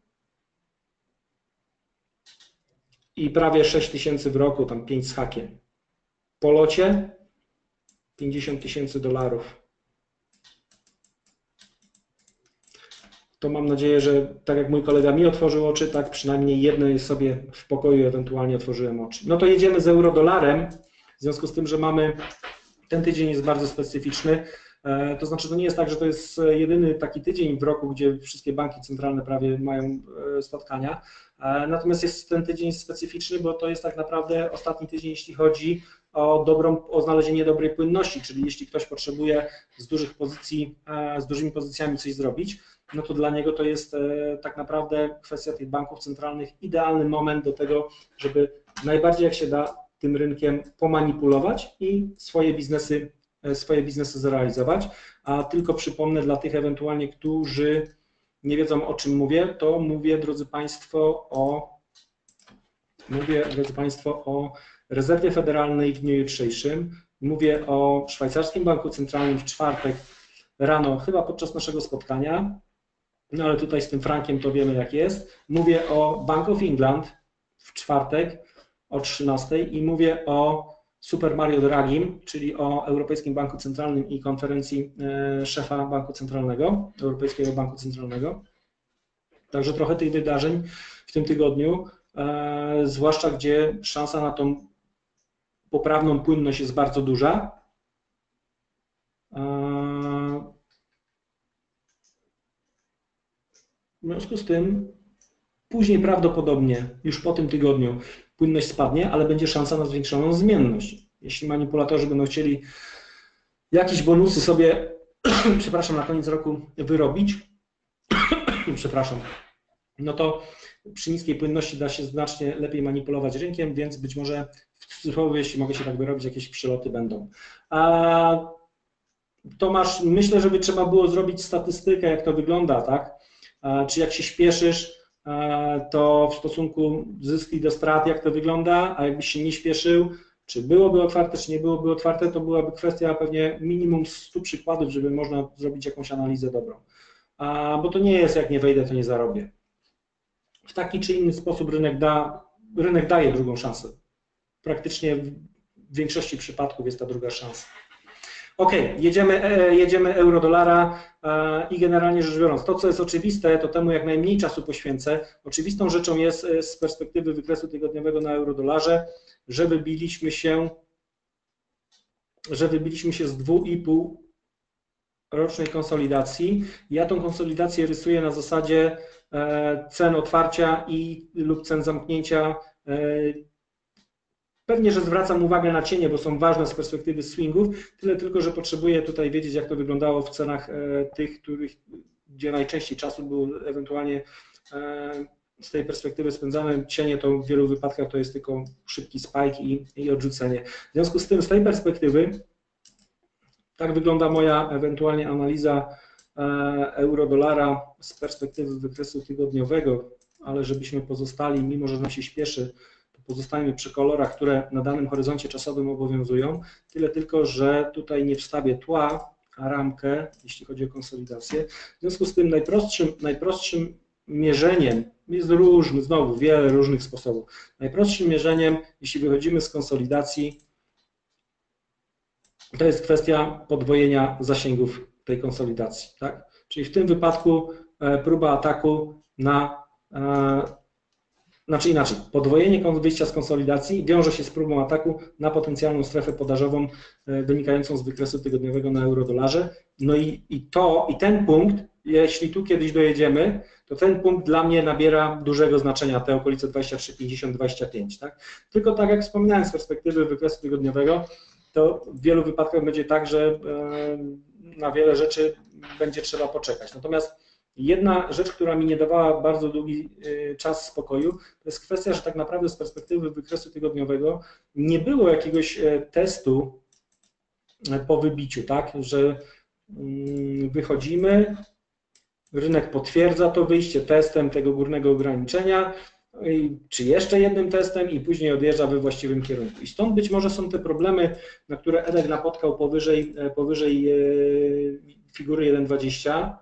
i prawie sześć tysięcy w roku, tam pięć z hakiem. Po locie pięćdziesiąt tysięcy dolarów. To mam nadzieję, że tak jak mój kolega mi otworzył oczy, tak przynajmniej jednej sobie w pokoju ewentualnie otworzyłem oczy. No to jedziemy z euro-dolarem, w związku z tym, że mamy, ten tydzień jest bardzo specyficzny. To znaczy, to nie jest tak, że to jest jedyny taki tydzień w roku, gdzie wszystkie banki centralne prawie mają spotkania. Natomiast jest ten tydzień specyficzny, bo to jest tak naprawdę ostatni tydzień, jeśli chodzi o dobrą, o znalezienie dobrej płynności, czyli jeśli ktoś potrzebuje z dużych pozycji, z dużymi pozycjami coś zrobić, no to dla niego to jest tak naprawdę kwestia tych banków centralnych idealny moment do tego, żeby najbardziej jak się da tym rynkiem pomanipulować i swoje biznesy swoje biznesy zrealizować, a tylko przypomnę dla tych ewentualnie, którzy nie wiedzą, o czym mówię, to mówię, drodzy Państwo, o mówię, drodzy Państwo, o rezerwie federalnej w dniu jutrzejszym, mówię o szwajcarskim banku centralnym w czwartek rano, chyba podczas naszego spotkania, no ale tutaj z tym frankiem to wiemy jak jest, mówię o Bank of England w czwartek o trzynastej i mówię o Super Mario Draghi, czyli o Europejskim Banku Centralnym i konferencji szefa Banku Centralnego, Europejskiego Banku Centralnego. Także trochę tych wydarzeń w tym tygodniu. zwłaszcza gdzie szansa na tą poprawną płynność jest bardzo duża. W związku z tym później prawdopodobnie, już po tym tygodniu, płynność spadnie, ale będzie szansa na zwiększoną zmienność. Jeśli manipulatorzy będą chcieli jakieś bonusy sobie, przepraszam, na koniec roku wyrobić, przepraszam, no to przy niskiej płynności da się znacznie lepiej manipulować rynkiem, więc być może w cudzysłowie, jeśli mogę się tak wyrobić, jakieś przyloty będą. A Tomasz, myślę, że by trzeba było zrobić statystykę, jak to wygląda, tak? Czy jak się śpieszysz, to w stosunku zyski do strat, jak to wygląda, a jakbyś się nie śpieszył, czy byłoby otwarte, czy nie byłoby otwarte, to byłaby kwestia pewnie minimum stu przykładów, żeby można zrobić jakąś analizę dobrą. A, bo to nie jest, jak nie wejdę, to nie zarobię. W taki czy inny sposób rynek, da, rynek daje drugą szansę. Praktycznie w większości przypadków jest ta druga szansa. Ok, jedziemy, jedziemy euro-dolara i generalnie rzecz biorąc, to co jest oczywiste, to temu jak najmniej czasu poświęcę. Oczywistą rzeczą jest z perspektywy wykresu tygodniowego na euro-dolarze, że wybiliśmy się, że wybiliśmy się z dwóch i pół rocznej konsolidacji. Ja tą konsolidację rysuję na zasadzie cen otwarcia i lub cen zamknięcia. Pewnie, że zwracam uwagę na cienie, bo są ważne z perspektywy swingów, tyle tylko, że potrzebuję tutaj wiedzieć, jak to wyglądało w cenach tych, których, gdzie najczęściej czasu było ewentualnie z tej perspektywy spędzane. Cienie to w wielu wypadkach to jest tylko szybki spike i, i odrzucenie. W związku z tym, z tej perspektywy, tak wygląda moja ewentualnie analiza euro-dolara z perspektywy wykresu tygodniowego, ale żebyśmy pozostali, mimo że nam się śpieszy, pozostajemy przy kolorach, które na danym horyzoncie czasowym obowiązują, tyle tylko, że tutaj nie wstawię tła, a ramkę, jeśli chodzi o konsolidację. W związku z tym najprostszym, najprostszym mierzeniem, jest różny, znowu wiele różnych sposobów, najprostszym mierzeniem, jeśli wychodzimy z konsolidacji, to jest kwestia podwojenia zasięgów tej konsolidacji. Tak? Czyli w tym wypadku próba ataku na Znaczy inaczej, podwojenie wyjścia z konsolidacji wiąże się z próbą ataku na potencjalną strefę podażową wynikającą z wykresu tygodniowego na euro-dolarze. No i, i to, i ten punkt, jeśli tu kiedyś dojedziemy, to ten punkt dla mnie nabiera dużego znaczenia, te okolice dwadzieścia trzy pięćdziesiąt dwadzieścia pięć. Tak? Tylko tak jak wspominałem, z perspektywy wykresu tygodniowego, to w wielu wypadkach będzie tak, że na wiele rzeczy będzie trzeba poczekać. Natomiast jedna rzecz, która mi nie dawała bardzo długi czas spokoju, to jest kwestia, że tak naprawdę z perspektywy wykresu tygodniowego nie było jakiegoś testu po wybiciu, tak, że wychodzimy, rynek potwierdza to wyjście testem tego górnego ograniczenia, czy jeszcze jednym testem i później odjeżdża we właściwym kierunku. I stąd być może są te problemy, na które Edek napotkał powyżej, powyżej figury jeden dwadzieścia.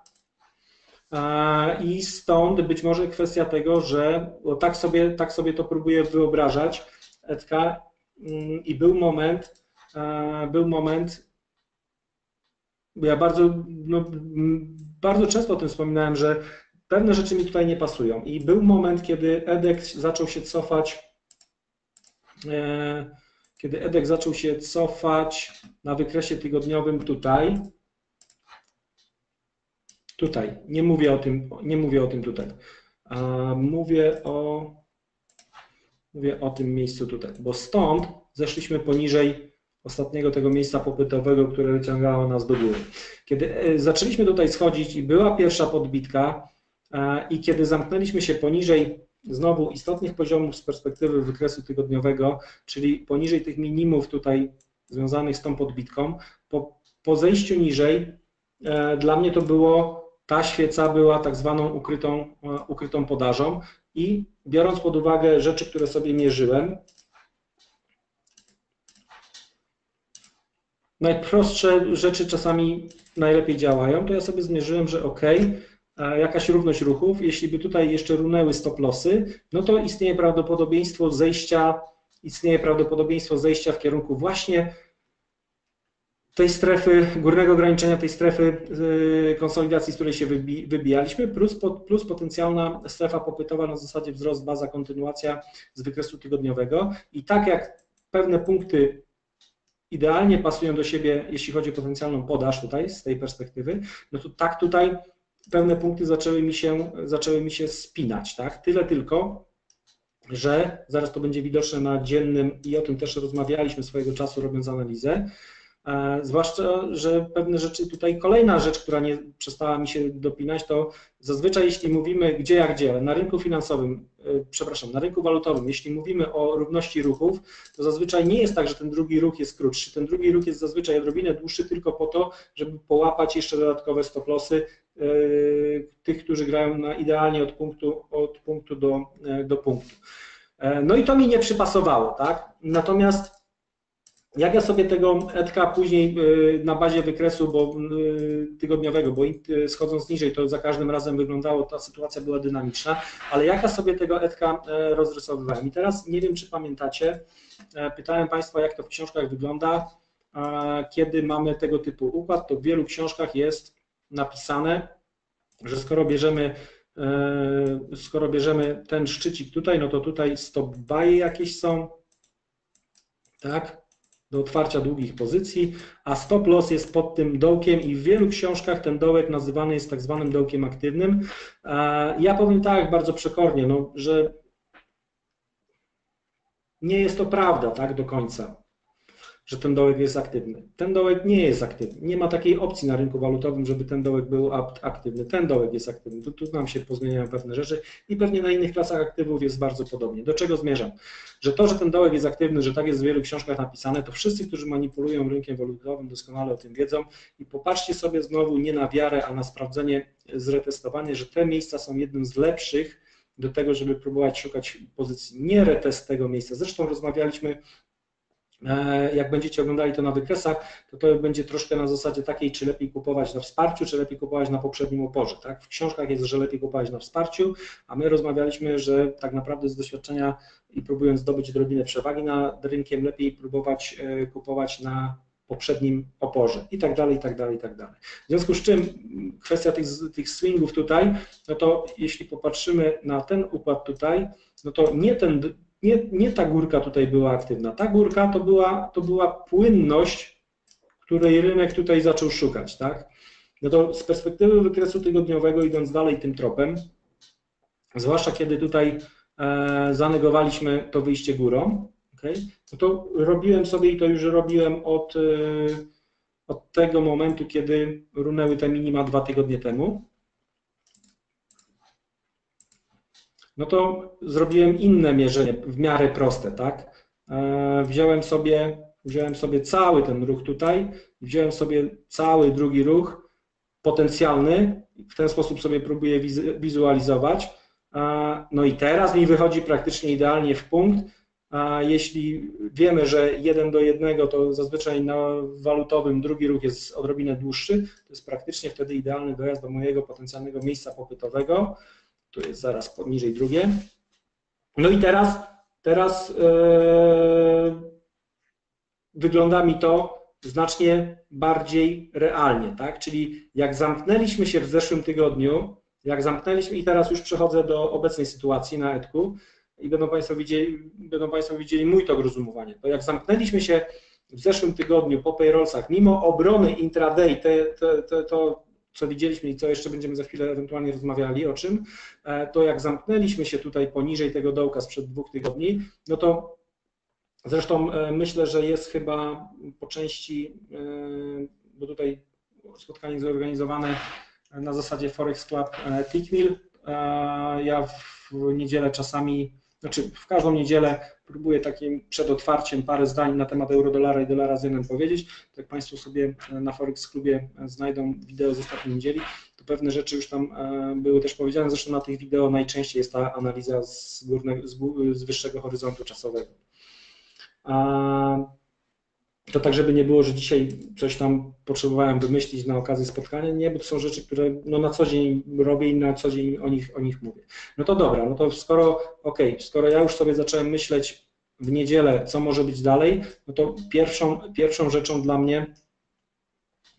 I stąd być może kwestia tego, że bo tak, sobie, tak sobie to próbuję wyobrażać, Edka, i był moment, był moment, ja bardzo, no, bardzo często o tym wspominałem, że pewne rzeczy mi tutaj nie pasują i był moment, kiedy Edek zaczął się cofać, kiedy Edek zaczął się cofać na wykresie tygodniowym tutaj, Tutaj, nie mówię o tym, nie mówię o tym tutaj. Mówię o, mówię o tym miejscu tutaj, bo stąd zeszliśmy poniżej ostatniego tego miejsca popytowego, które wyciągało nas do góry. Kiedy zaczęliśmy tutaj schodzić i była pierwsza podbitka i kiedy zamknęliśmy się poniżej znowu istotnych poziomów z perspektywy wykresu tygodniowego, czyli poniżej tych minimów tutaj związanych z tą podbitką, po, po zejściu niżej dla mnie to było ta świeca była tak zwaną ukrytą, ukrytą podażą i biorąc pod uwagę rzeczy, które sobie mierzyłem, najprostsze rzeczy czasami najlepiej działają, to ja sobie zmierzyłem, że ok, jakaś równość ruchów, jeśli by tutaj jeszcze runęły stop lossy, no to istnieje prawdopodobieństwo zejścia, istnieje prawdopodobieństwo zejścia w kierunku właśnie tej strefy, górnego ograniczenia tej strefy konsolidacji, z której się wybijaliśmy, plus, plus potencjalna strefa popytowa na zasadzie wzrost, baza, kontynuacja z wykresu tygodniowego. I tak jak pewne punkty idealnie pasują do siebie, jeśli chodzi o potencjalną podaż tutaj, z tej perspektywy, no to tak tutaj pewne punkty zaczęły mi się, zaczęły mi się spinać, tak? Tyle tylko, że zaraz to będzie widoczne na dziennym i o tym też rozmawialiśmy swojego czasu, robiąc analizę, zwłaszcza, że pewne rzeczy tutaj, kolejna rzecz, która nie przestała mi się dopinać, to zazwyczaj jeśli mówimy gdzie jak gdzie, ale na rynku finansowym, przepraszam, na rynku walutowym, jeśli mówimy o równości ruchów, to zazwyczaj nie jest tak, że ten drugi ruch jest krótszy, ten drugi ruch jest zazwyczaj odrobinę dłuższy tylko po to, żeby połapać jeszcze dodatkowe stop lossy tych, którzy grają na idealnie od punktu, od punktu do, do punktu. No i to mi nie przypasowało, tak? Natomiast jak ja sobie tego Edka później na bazie wykresu bo, tygodniowego, bo schodząc niżej, to za każdym razem wyglądało, ta sytuacja była dynamiczna, ale jak ja sobie tego Edka rozrysowywałem. I teraz nie wiem, czy pamiętacie, pytałem Państwa, jak to w książkach wygląda, kiedy mamy tego typu układ, to w wielu książkach jest napisane, że skoro bierzemy, skoro bierzemy ten szczycik tutaj, no to tutaj stop buy jakieś są, tak? Do otwarcia długich pozycji, a stop loss jest pod tym dołkiem i w wielu książkach ten dołek nazywany jest tak zwanym dołkiem aktywnym. Ja powiem tak bardzo przekornie, no, że nie jest to prawda tak do końca, że ten dołek jest aktywny. Ten dołek nie jest aktywny. Nie ma takiej opcji na rynku walutowym, żeby ten dołek był aktywny. Ten dołek jest aktywny. Tu, tu nam się pozmieniają pewne rzeczy i pewnie na innych klasach aktywów jest bardzo podobnie. Do czego zmierzam? Że to, że ten dołek jest aktywny, że tak jest w wielu książkach napisane, to wszyscy, którzy manipulują rynkiem walutowym, doskonale o tym wiedzą i popatrzcie sobie znowu nie na wiarę, a na sprawdzenie, zretestowanie, że te miejsca są jednym z lepszych do tego, żeby próbować szukać pozycji. Nie retest tego miejsca. Zresztą rozmawialiśmy, jak będziecie oglądali to na wykresach, to to będzie troszkę na zasadzie takiej, czy lepiej kupować na wsparciu, czy lepiej kupować na poprzednim oporze. Tak? W książkach jest, że lepiej kupować na wsparciu, a my rozmawialiśmy, że tak naprawdę z doświadczenia i próbując zdobyć odrobinę przewagi nad rynkiem, lepiej próbować kupować na poprzednim oporze i tak dalej, i tak dalej, i tak dalej. W związku z czym kwestia tych, tych swingów tutaj, no to jeśli popatrzymy na ten układ tutaj, no to nie ten Nie, nie ta górka tutaj była aktywna. Ta górka to była, to była płynność, której rynek tutaj zaczął szukać. Tak? No to z perspektywy wykresu tygodniowego, idąc dalej tym tropem, zwłaszcza kiedy tutaj e, zanegowaliśmy to wyjście górą, okay? No to robiłem sobie i to już robiłem od, e, od tego momentu, kiedy runęły te minima dwa tygodnie temu. No to zrobiłem inne mierzenie, w miarę proste, tak? Wziąłem sobie, wziąłem sobie cały ten ruch tutaj, wziąłem sobie cały drugi ruch potencjalny, w ten sposób sobie próbuję wizualizować. No i teraz mi wychodzi praktycznie idealnie w punkt. Jeśli wiemy, że jeden do jednego to zazwyczaj na walutowym drugi ruch jest odrobinę dłuższy, to jest praktycznie wtedy idealny dojazd do mojego potencjalnego miejsca popytowego. Tu jest zaraz poniżej drugie. No i teraz, teraz yy, wygląda mi to znacznie bardziej realnie, tak? Czyli jak zamknęliśmy się w zeszłym tygodniu, jak zamknęliśmy i teraz już przechodzę do obecnej sytuacji na Edku i będą Państwo widzieli, będą Państwo widzieli mój tok rozumowania. To jak zamknęliśmy się w zeszłym tygodniu po payrollsach, mimo obrony intraday, te, te, te, to co widzieliśmy i co jeszcze będziemy za chwilę ewentualnie rozmawiali o czym, to jak zamknęliśmy się tutaj poniżej tego dołka sprzed dwóch tygodni, no to zresztą myślę, że jest chyba po części, bo tutaj spotkanie jest zorganizowane na zasadzie Forex Club Tickmill. Ja w niedzielę czasami, znaczy w każdą niedzielę próbuję takim przed otwarciem parę zdań na temat euro-dolara i dolara z jenem powiedzieć. Jak Państwo sobie na Forex Clubie znajdą wideo z ostatniej niedzieli, to pewne rzeczy już tam były też powiedziane. Zresztą na tych wideo najczęściej jest ta analiza z, górnego, z wyższego horyzontu czasowego. To tak, żeby nie było, że dzisiaj coś tam potrzebowałem wymyślić na okazję spotkania. Nie, bo to są rzeczy, które no, na co dzień robię i na co dzień o nich, o nich mówię. No to dobra, no to skoro, okej, skoro ja już sobie zacząłem myśleć w niedzielę, co może być dalej, no to pierwszą, pierwszą rzeczą dla mnie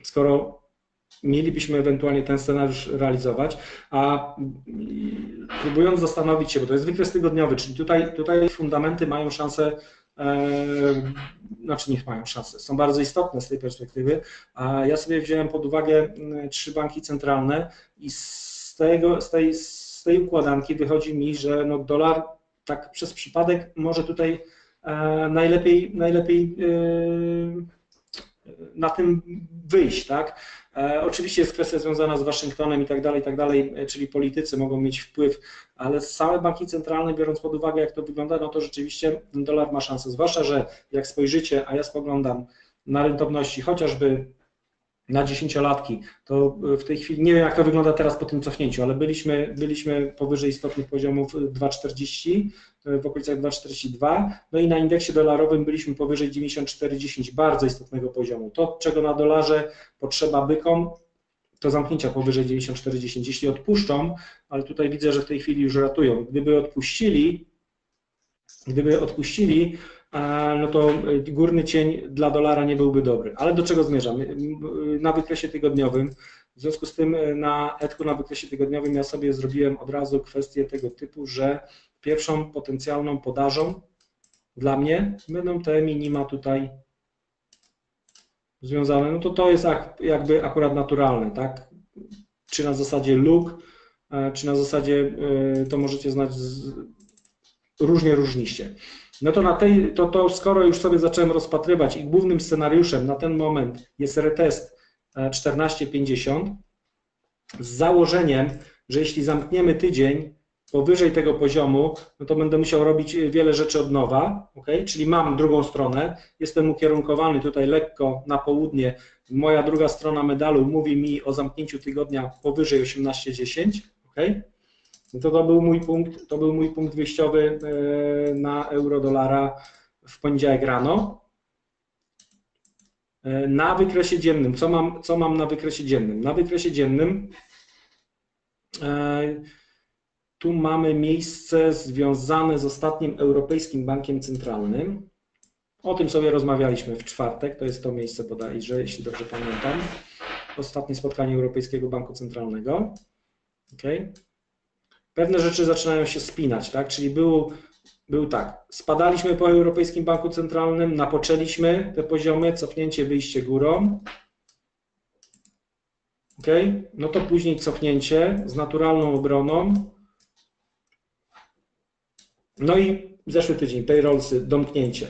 skoro mielibyśmy ewentualnie ten scenariusz realizować, a próbując zastanowić się, bo to jest wykres tygodniowy, czyli tutaj, tutaj fundamenty mają szansę, e, znaczy niech mają szansę, są bardzo istotne z tej perspektywy, a ja sobie wziąłem pod uwagę trzy banki centralne i z, tego, z, tej, z tej układanki wychodzi mi, że no dolar tak przez przypadek może tutaj e, najlepiej, najlepiej e, na tym wyjść, tak? E, oczywiście jest kwestia związana z Waszyngtonem i tak dalej, i tak dalej, czyli politycy mogą mieć wpływ, ale same banki centralne, biorąc pod uwagę, jak to wygląda, no to rzeczywiście ten dolar ma szansę, zwłaszcza, że jak spojrzycie, a ja spoglądam na rentowności chociażby na dziesięciolatki, to w tej chwili, nie wiem jak to wygląda teraz po tym cofnięciu, ale byliśmy, byliśmy powyżej istotnych poziomów dwa czterdzieści, w okolicach dwa czterdzieści dwa, no i na indeksie dolarowym byliśmy powyżej dziewięćdziesiąt cztery dziesięć, bardzo istotnego poziomu. To, czego na dolarze potrzeba bykom, to zamknięcia powyżej dziewięćdziesiąt cztery dziesięć. Jeśli odpuszczą, ale tutaj widzę, że w tej chwili już ratują, gdyby odpuścili, gdyby odpuścili, no to górny cień dla dolara nie byłby dobry. Ale do czego zmierzam? Na wykresie tygodniowym, w związku z tym na Etku na wykresie tygodniowym ja sobie zrobiłem od razu kwestię tego typu, że pierwszą potencjalną podażą dla mnie będą te minima tutaj związane. No to to jest jakby akurat naturalne, tak? Czy na zasadzie luk, czy na zasadzie, to możecie znać, różnie różniście. No to, na tej, to, to skoro już sobie zacząłem rozpatrywać i głównym scenariuszem na ten moment jest retest czternaście pięćdziesiąt z założeniem, że jeśli zamkniemy tydzień powyżej tego poziomu, no to będę musiał robić wiele rzeczy od nowa, okay? Czyli mam drugą stronę, jestem ukierunkowany tutaj lekko na południe, moja druga strona medalu mówi mi o zamknięciu tygodnia powyżej osiemnaście dziesięć, okay? To, to, był mój punkt, to był mój punkt wyjściowy na euro-dolara w poniedziałek rano. Na wykresie dziennym, co mam, co mam na wykresie dziennym? Na wykresie dziennym tu mamy miejsce związane z ostatnim Europejskim Bankiem Centralnym. O tym sobie rozmawialiśmy w czwartek, to jest to miejsce bodajże, jeśli dobrze pamiętam. Ostatnie spotkanie Europejskiego Banku Centralnego. Okay. Pewne rzeczy zaczynają się spinać, tak? Czyli był, był tak, spadaliśmy po Europejskim Banku Centralnym, napoczęliśmy te poziomy, cofnięcie, wyjście górą. Ok, no to później cofnięcie z naturalną obroną. No i zeszły tydzień, payrollsy, domknięcie.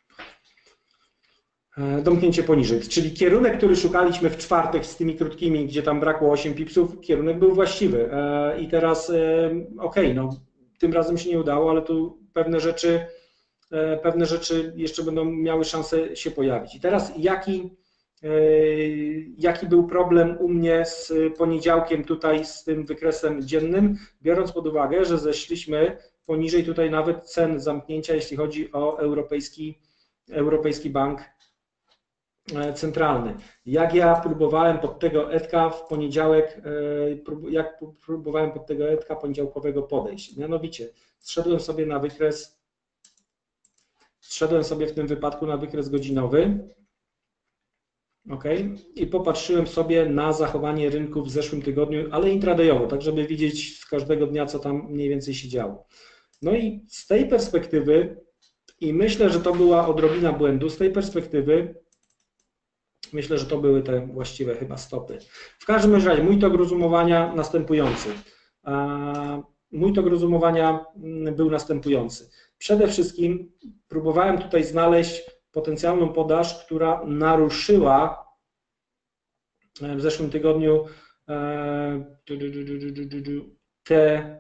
Domknięcie poniżej, czyli kierunek, który szukaliśmy w czwartek z tymi krótkimi, gdzie tam brakło osiem pipsów, kierunek był właściwy. I teraz, ok, no tym razem się nie udało, ale tu pewne rzeczy, pewne rzeczy jeszcze będą miały szansę się pojawić. I teraz jaki, jaki był problem u mnie z poniedziałkiem tutaj z tym wykresem dziennym, biorąc pod uwagę, że zeszliśmy poniżej tutaj nawet cen zamknięcia, jeśli chodzi o Europejski, Europejski Bank Centralny. Jak ja próbowałem pod tego Edka w poniedziałek, jak próbowałem pod tego Edka poniedziałkowego podejść. Mianowicie zszedłem sobie na wykres, zszedłem sobie w tym wypadku na wykres godzinowy, ok, i popatrzyłem sobie na zachowanie rynku w zeszłym tygodniu, ale intradayowo, tak żeby widzieć z każdego dnia, co tam mniej więcej się działo. No i z tej perspektywy, i myślę, że to była odrobina błędu, z tej perspektywy myślę, że to były te właściwe chyba stopy. W każdym razie mój tok rozumowania następujący. Mój tok rozumowania był następujący. Przede wszystkim próbowałem tutaj znaleźć potencjalną podaż, która naruszyła w zeszłym tygodniu te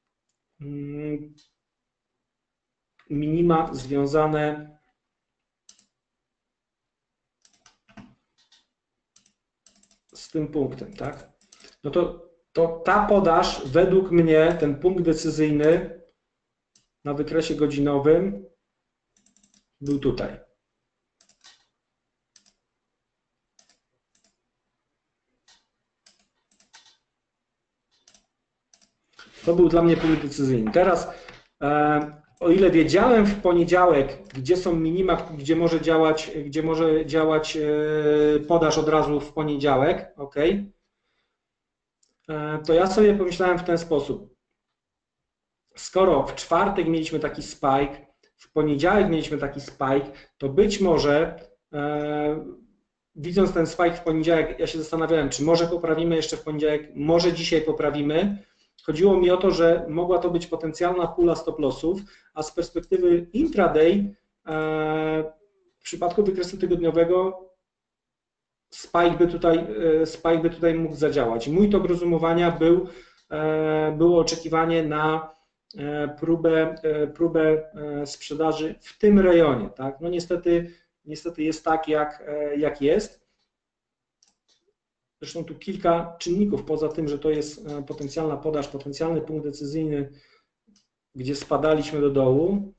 minima związane z tym punktem, tak? No to, to ta podaż według mnie, ten punkt decyzyjny na wykresie godzinowym był tutaj. To był dla mnie punkt decyzyjny. Teraz e, o ile wiedziałem w poniedziałek, gdzie są minima, gdzie może działać, gdzie może działać podaż od razu w poniedziałek, ok, to ja sobie pomyślałem w ten sposób. Skoro w czwartek mieliśmy taki spike, w poniedziałek mieliśmy taki spike, to być może e, widząc ten spike w poniedziałek, ja się zastanawiałem, czy może poprawimy jeszcze w poniedziałek, może dzisiaj poprawimy. Chodziło mi o to, że mogła to być potencjalna pula stop lossów, a z perspektywy intraday e, w przypadku wykresu tygodniowego spike by tutaj, e, spike by tutaj mógł zadziałać. Mój tok rozumowania był, e, było oczekiwanie na próbę, próbę sprzedaży w tym rejonie. Tak? No niestety, niestety jest tak, jak, jak jest. Zresztą tu kilka czynników, poza tym, że to jest potencjalna podaż, potencjalny punkt decyzyjny, gdzie spadaliśmy do dołu.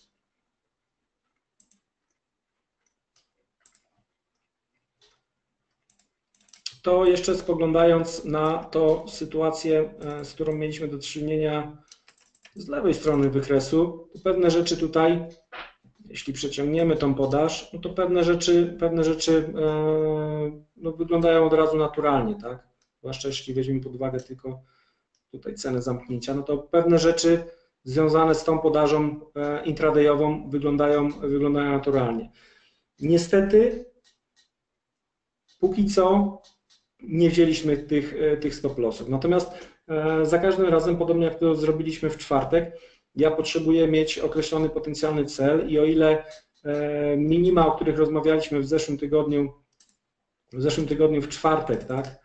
To jeszcze spoglądając na tą sytuację, z którą mieliśmy do czynienia z lewej strony wykresu, to pewne rzeczy tutaj, jeśli przeciągniemy tą podaż, no to pewne rzeczy, pewne rzeczy no, wyglądają od razu naturalnie, tak? Zwłaszcza jeśli weźmiemy pod uwagę tylko tutaj cenę zamknięcia, no to pewne rzeczy związane z tą podażą intradayową wyglądają, wyglądają naturalnie. Niestety, póki co nie wzięliśmy tych, tych stop lossów. Natomiast za każdym razem, podobnie jak to zrobiliśmy w czwartek, ja potrzebuję mieć określony potencjalny cel i o ile minima, o których rozmawialiśmy w zeszłym tygodniu, w zeszłym tygodniu w czwartek, tak,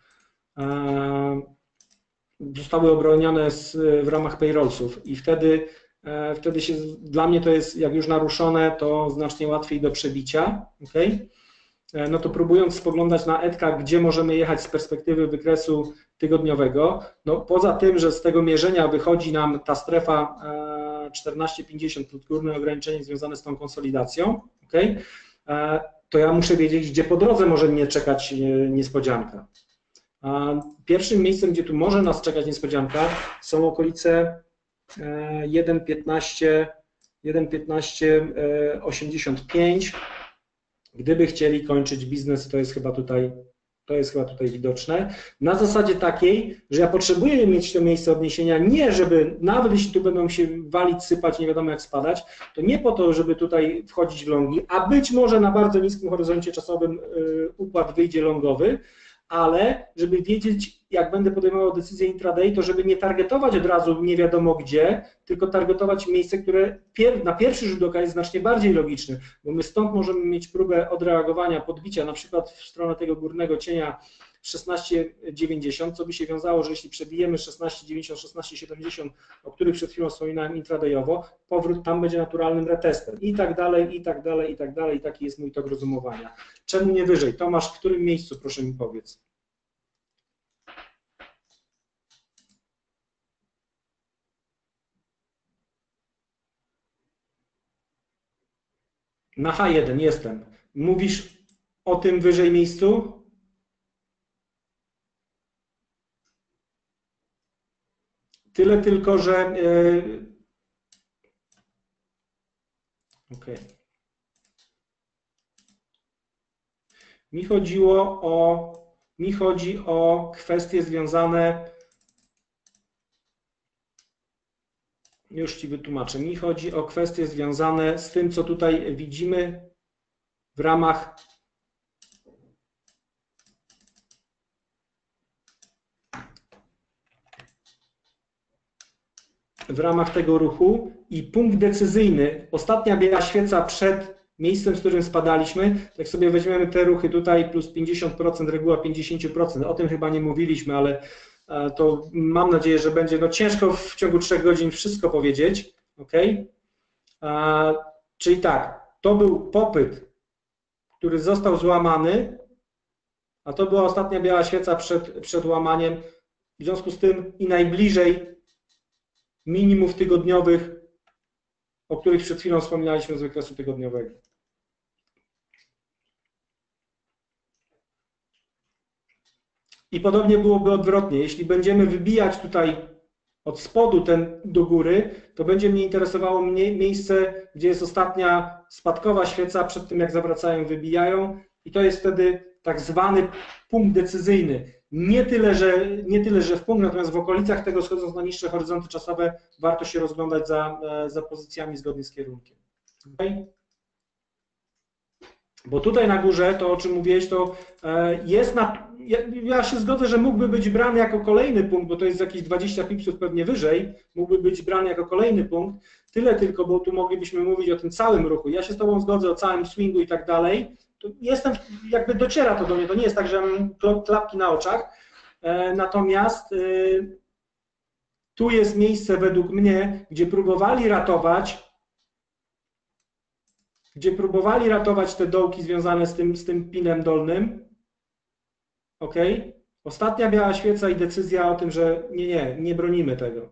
zostały obronione z, w ramach payrollsów i wtedy, wtedy się, dla mnie to jest, jak już naruszone, to znacznie łatwiej do przebicia, okay? No to próbując spoglądać na Edka, gdzie możemy jechać z perspektywy wykresu tygodniowego, no poza tym, że z tego mierzenia wychodzi nam ta strefa czternaście pięćdziesiąt, górne ograniczenie związane z tą konsolidacją, okay? To ja muszę wiedzieć, gdzie po drodze może mnie czekać niespodzianka. Pierwszym miejscem, gdzie tu może nas czekać niespodzianka, są okolice jeden piętnaście osiemdziesiąt pięć. Gdyby chcieli kończyć biznes, to jest chyba tutaj, to jest chyba tutaj widoczne. Na zasadzie takiej, że ja potrzebuję mieć to miejsce odniesienia nie, żeby nawet jeśli tu będą się walić, sypać, nie wiadomo jak spadać, to nie po to, żeby tutaj wchodzić w longi, a być może na bardzo niskim horyzoncie czasowym układ wyjdzie longowy, ale żeby wiedzieć, jak będę podejmował decyzję intraday, to żeby nie targetować od razu nie wiadomo gdzie, tylko targetować miejsce, które na pierwszy rzut oka jest znacznie bardziej logiczne, bo my stąd możemy mieć próbę odreagowania, podbicia na przykład w stronę tego górnego cienia szesnaście dziewięćdziesiąt, co by się wiązało, że jeśli przebijemy szesnaście dziewięćdziesiąt, szesnaście siedemdziesiąt, o których przed chwilą wspominałem intradayowo, powrót tam będzie naturalnym retestem i tak dalej, i tak dalej, i tak dalej, i taki jest mój tok rozumowania. Czemu nie wyżej? Tomasz, w którym miejscu, proszę mi powiedz? Na H jeden jestem. Mówisz o tym wyżej miejscu? Tyle tylko, że... Yy... Okej. Okay. Mi chodziło o... Mi chodzi o kwestie związane... Już Ci wytłumaczę. Mi chodzi o kwestie związane z tym, co tutaj widzimy w ramach w ramach tego ruchu i punkt decyzyjny, ostatnia biała świeca przed miejscem, z którym spadaliśmy, jak sobie weźmiemy te ruchy tutaj plus pięćdziesiąt procent, reguła pięćdziesiąt procent, o tym chyba nie mówiliśmy, ale to mam nadzieję, że będzie no ciężko w ciągu trzech godzin wszystko powiedzieć, ok? Czyli tak, to był popyt, który został złamany, a to była ostatnia biała świeca przed, przed łamaniem, w związku z tym i najbliżej minimów tygodniowych, o których przed chwilą wspominaliśmy z wykresu tygodniowego. I podobnie byłoby odwrotnie. Jeśli będziemy wybijać tutaj od spodu ten do góry, to będzie mnie interesowało mnie, miejsce, gdzie jest ostatnia spadkowa świeca przed tym, jak zawracają, wybijają i to jest wtedy tak zwany punkt decyzyjny. Nie tyle, że, nie tyle, że w punkt, natomiast w okolicach tego, schodząc na niższe horyzonty czasowe, warto się rozglądać za, za pozycjami zgodnie z kierunkiem. Okay? Bo tutaj na górze, to o czym mówiłeś, to jest na... Ja, ja się zgodzę, że mógłby być brany jako kolejny punkt, bo to jest jakieś dwadzieścia pipsów pewnie wyżej, mógłby być brany jako kolejny punkt. Tyle tylko, bo tu moglibyśmy mówić o tym całym ruchu. Ja się z Tobą zgodzę o całym swingu i tak dalej. To jestem, jakby dociera to do mnie, to nie jest tak, że mam klapki na oczach. Natomiast tu jest miejsce według mnie, gdzie próbowali ratować gdzie próbowali ratować te dołki związane z tym, z tym pinem dolnym. Ok? Ostatnia biała świeca i decyzja o tym, że nie, nie, nie bronimy tego.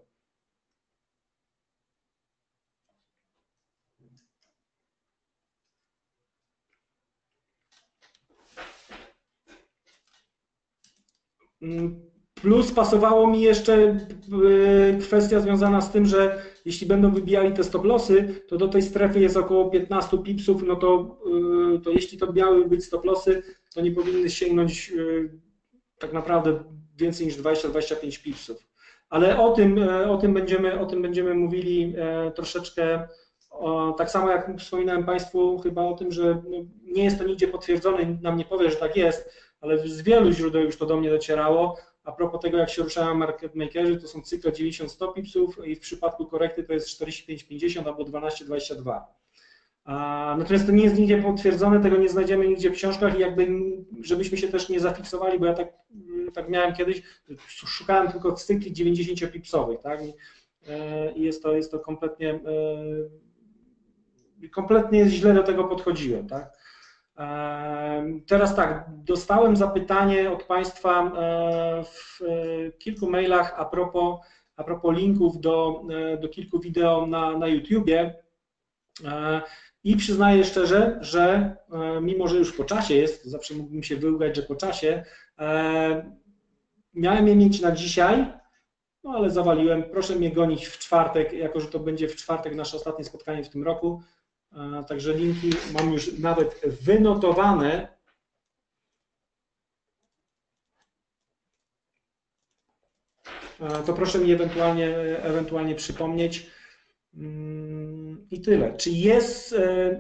Plus pasowało mi jeszcze kwestia związana z tym, że jeśli będą wybijali te stop lossy, to do tej strefy jest około piętnaście pipsów, no to, to jeśli to miały być stop lossy, to nie powinny sięgnąć tak naprawdę więcej niż dwadzieścia do dwudziestu pięciu pipsów. Ale o tym, o tym, będziemy, o tym będziemy mówili troszeczkę, o, tak samo jak wspominałem Państwu chyba o tym, że no, nie jest to nigdzie potwierdzone, nam nie powie, że tak jest, ale z wielu źródeł już to do mnie docierało. A propos tego, jak się ruszają market makerzy, to są cykle dziewięćdziesiąt do stu pipsów i w przypadku korekty to jest czterdzieści pięć pięćdziesiąt albo dwanaście dwadzieścia dwa. Natomiast to nie jest nigdzie potwierdzone, tego nie znajdziemy nigdzie w książkach i jakby, żebyśmy się też nie zafiksowali, bo ja tak, tak miałem kiedyś, szukałem tylko cykli dziewięćdziesięciopipsowych, tak? I jest to, jest to kompletnie, kompletnie źle do tego podchodziłem, tak? Teraz tak, dostałem zapytanie od Państwa w kilku mailach a propos, a propos linków do, do kilku wideo na, na YouTubie i przyznaję szczerze, że mimo, że już po czasie jest, zawsze mógłbym się wyłgać, że po czasie, miałem je mieć na dzisiaj, no ale zawaliłem, proszę mnie gonić w czwartek, jako że to będzie w czwartek nasze ostatnie spotkanie w tym roku. Także linki mam już nawet wynotowane. To proszę mi ewentualnie, ewentualnie przypomnieć. I tyle. Czy jest,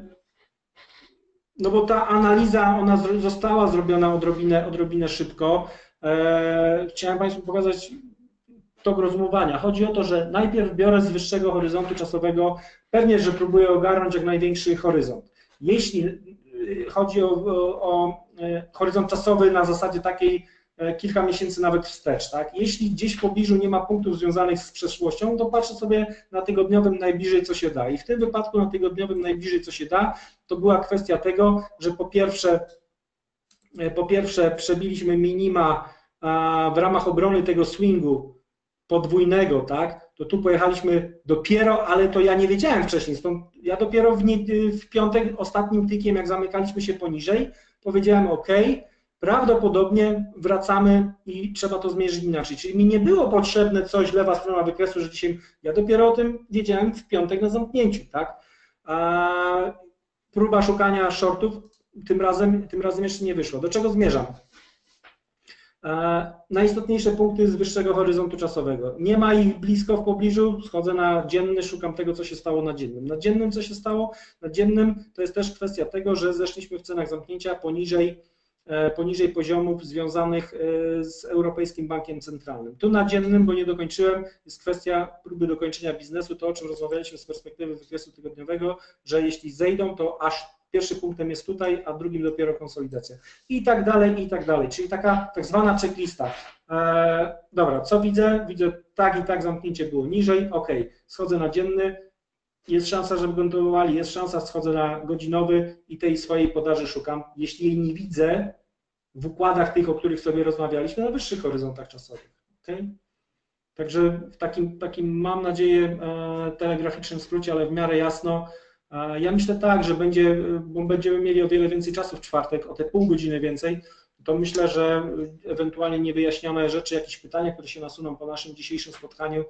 no bo ta analiza, ona została zrobiona odrobinę, odrobinę szybko. Chciałem Państwu pokazać tok rozumowania. Chodzi o to, że najpierw biorę z wyższego horyzontu czasowego, pewnie, że próbuję ogarnąć jak największy horyzont. Jeśli chodzi o, o, o horyzont czasowy na zasadzie takiej kilka miesięcy nawet wstecz, tak? Jeśli gdzieś w pobliżu nie ma punktów związanych z przeszłością, to patrzę sobie na tygodniowym najbliżej, co się da. I w tym wypadku na tygodniowym najbliżej, co się da, to była kwestia tego, że po pierwsze, po pierwsze przebiliśmy minima w ramach obrony tego swingu podwójnego, tak, to tu pojechaliśmy dopiero, ale to ja nie wiedziałem wcześniej, stąd ja dopiero w, nie, w piątek ostatnim tykiem, jak zamykaliśmy się poniżej, powiedziałem OK, prawdopodobnie wracamy i trzeba to zmierzyć inaczej, czyli mi nie było potrzebne coś, lewa strona wykresu, że dzisiaj, ja dopiero o tym wiedziałem w piątek na zamknięciu, tak. A próba szukania shortów tym razem, tym razem jeszcze nie wyszło. Do czego zmierzam? Najistotniejsze punkty z wyższego horyzontu czasowego. Nie ma ich blisko w pobliżu, schodzę na dzienny, szukam tego, co się stało na dziennym. Na dziennym, co się stało? Na dziennym to jest też kwestia tego, że zeszliśmy w cenach zamknięcia poniżej, poniżej poziomów związanych z Europejskim Bankiem Centralnym. Tu na dziennym, bo nie dokończyłem, jest kwestia próby dokończenia biznesu, to o czym rozmawialiśmy z perspektywy wykresu tygodniowego, że jeśli zejdą, to aż pierwszym punktem jest tutaj, a drugim dopiero konsolidacja. I tak dalej, i tak dalej. Czyli taka tak zwana checklista. Eee, dobra, co widzę? Widzę tak i tak zamknięcie było niżej, ok, schodzę na dzienny, jest szansa, żeby kontynuowali, jest szansa, schodzę na godzinowy i tej swojej podaży szukam. Jeśli jej nie widzę w układach tych, o których sobie rozmawialiśmy, na wyższych horyzontach czasowych. Okay? Także w takim, takim mam nadzieję, telegraficznym skrócie, ale w miarę jasno. Ja myślę tak, że będzie, bo będziemy mieli o wiele więcej czasu w czwartek, o te pół godziny więcej, to myślę, że ewentualnie niewyjaśnione rzeczy, jakieś pytania, które się nasuną po naszym dzisiejszym spotkaniu,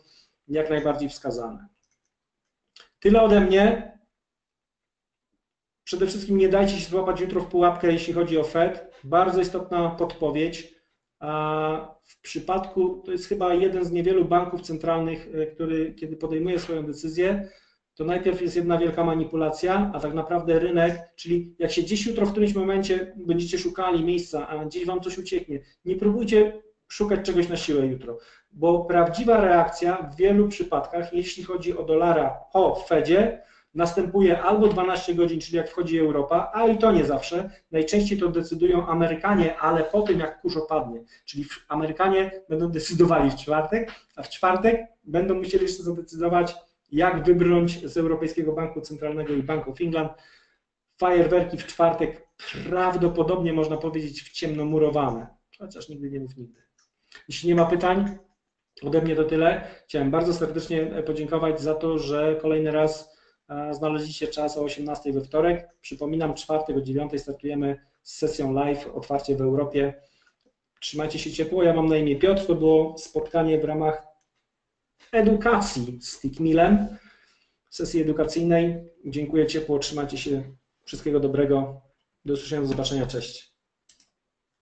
jak najbardziej wskazane. Tyle ode mnie. Przede wszystkim nie dajcie się złapać jutro w pułapkę, jeśli chodzi o Fed. Bardzo istotna podpowiedź. W przypadku, to jest chyba jeden z niewielu banków centralnych, który kiedy podejmuje swoją decyzję, to najpierw jest jedna wielka manipulacja, a tak naprawdę rynek, czyli jak się gdzieś jutro w którymś momencie będziecie szukali miejsca, a gdzieś wam coś ucieknie, nie próbujcie szukać czegoś na siłę jutro, bo prawdziwa reakcja w wielu przypadkach, jeśli chodzi o dolara po Fedzie, następuje albo dwanaście godzin, czyli jak wchodzi Europa, a i to nie zawsze. Najczęściej to decydują Amerykanie, ale po tym jak kurz opadnie. Czyli Amerykanie będą decydowali w czwartek, a w czwartek będą musieli jeszcze zadecydować, jak wybrnąć z Europejskiego Banku Centralnego i Bank of England. Fajerwerki w czwartek prawdopodobnie można powiedzieć w ciemno murowane, chociaż nigdy nie mów nigdy. Jeśli nie ma pytań, ode mnie to tyle. Chciałem bardzo serdecznie podziękować za to, że kolejny raz znaleźliście czas o osiemnastej we wtorek. Przypominam, czwartek o dziewiątej startujemy z sesją live, otwarcie w Europie. Trzymajcie się ciepło. Ja mam na imię Piotr. To było spotkanie w ramach edukacji z Tickmillem, sesji edukacyjnej. Dziękuję ciepło. Trzymajcie się. Wszystkiego dobrego. Do usłyszenia, do zobaczenia. Cześć.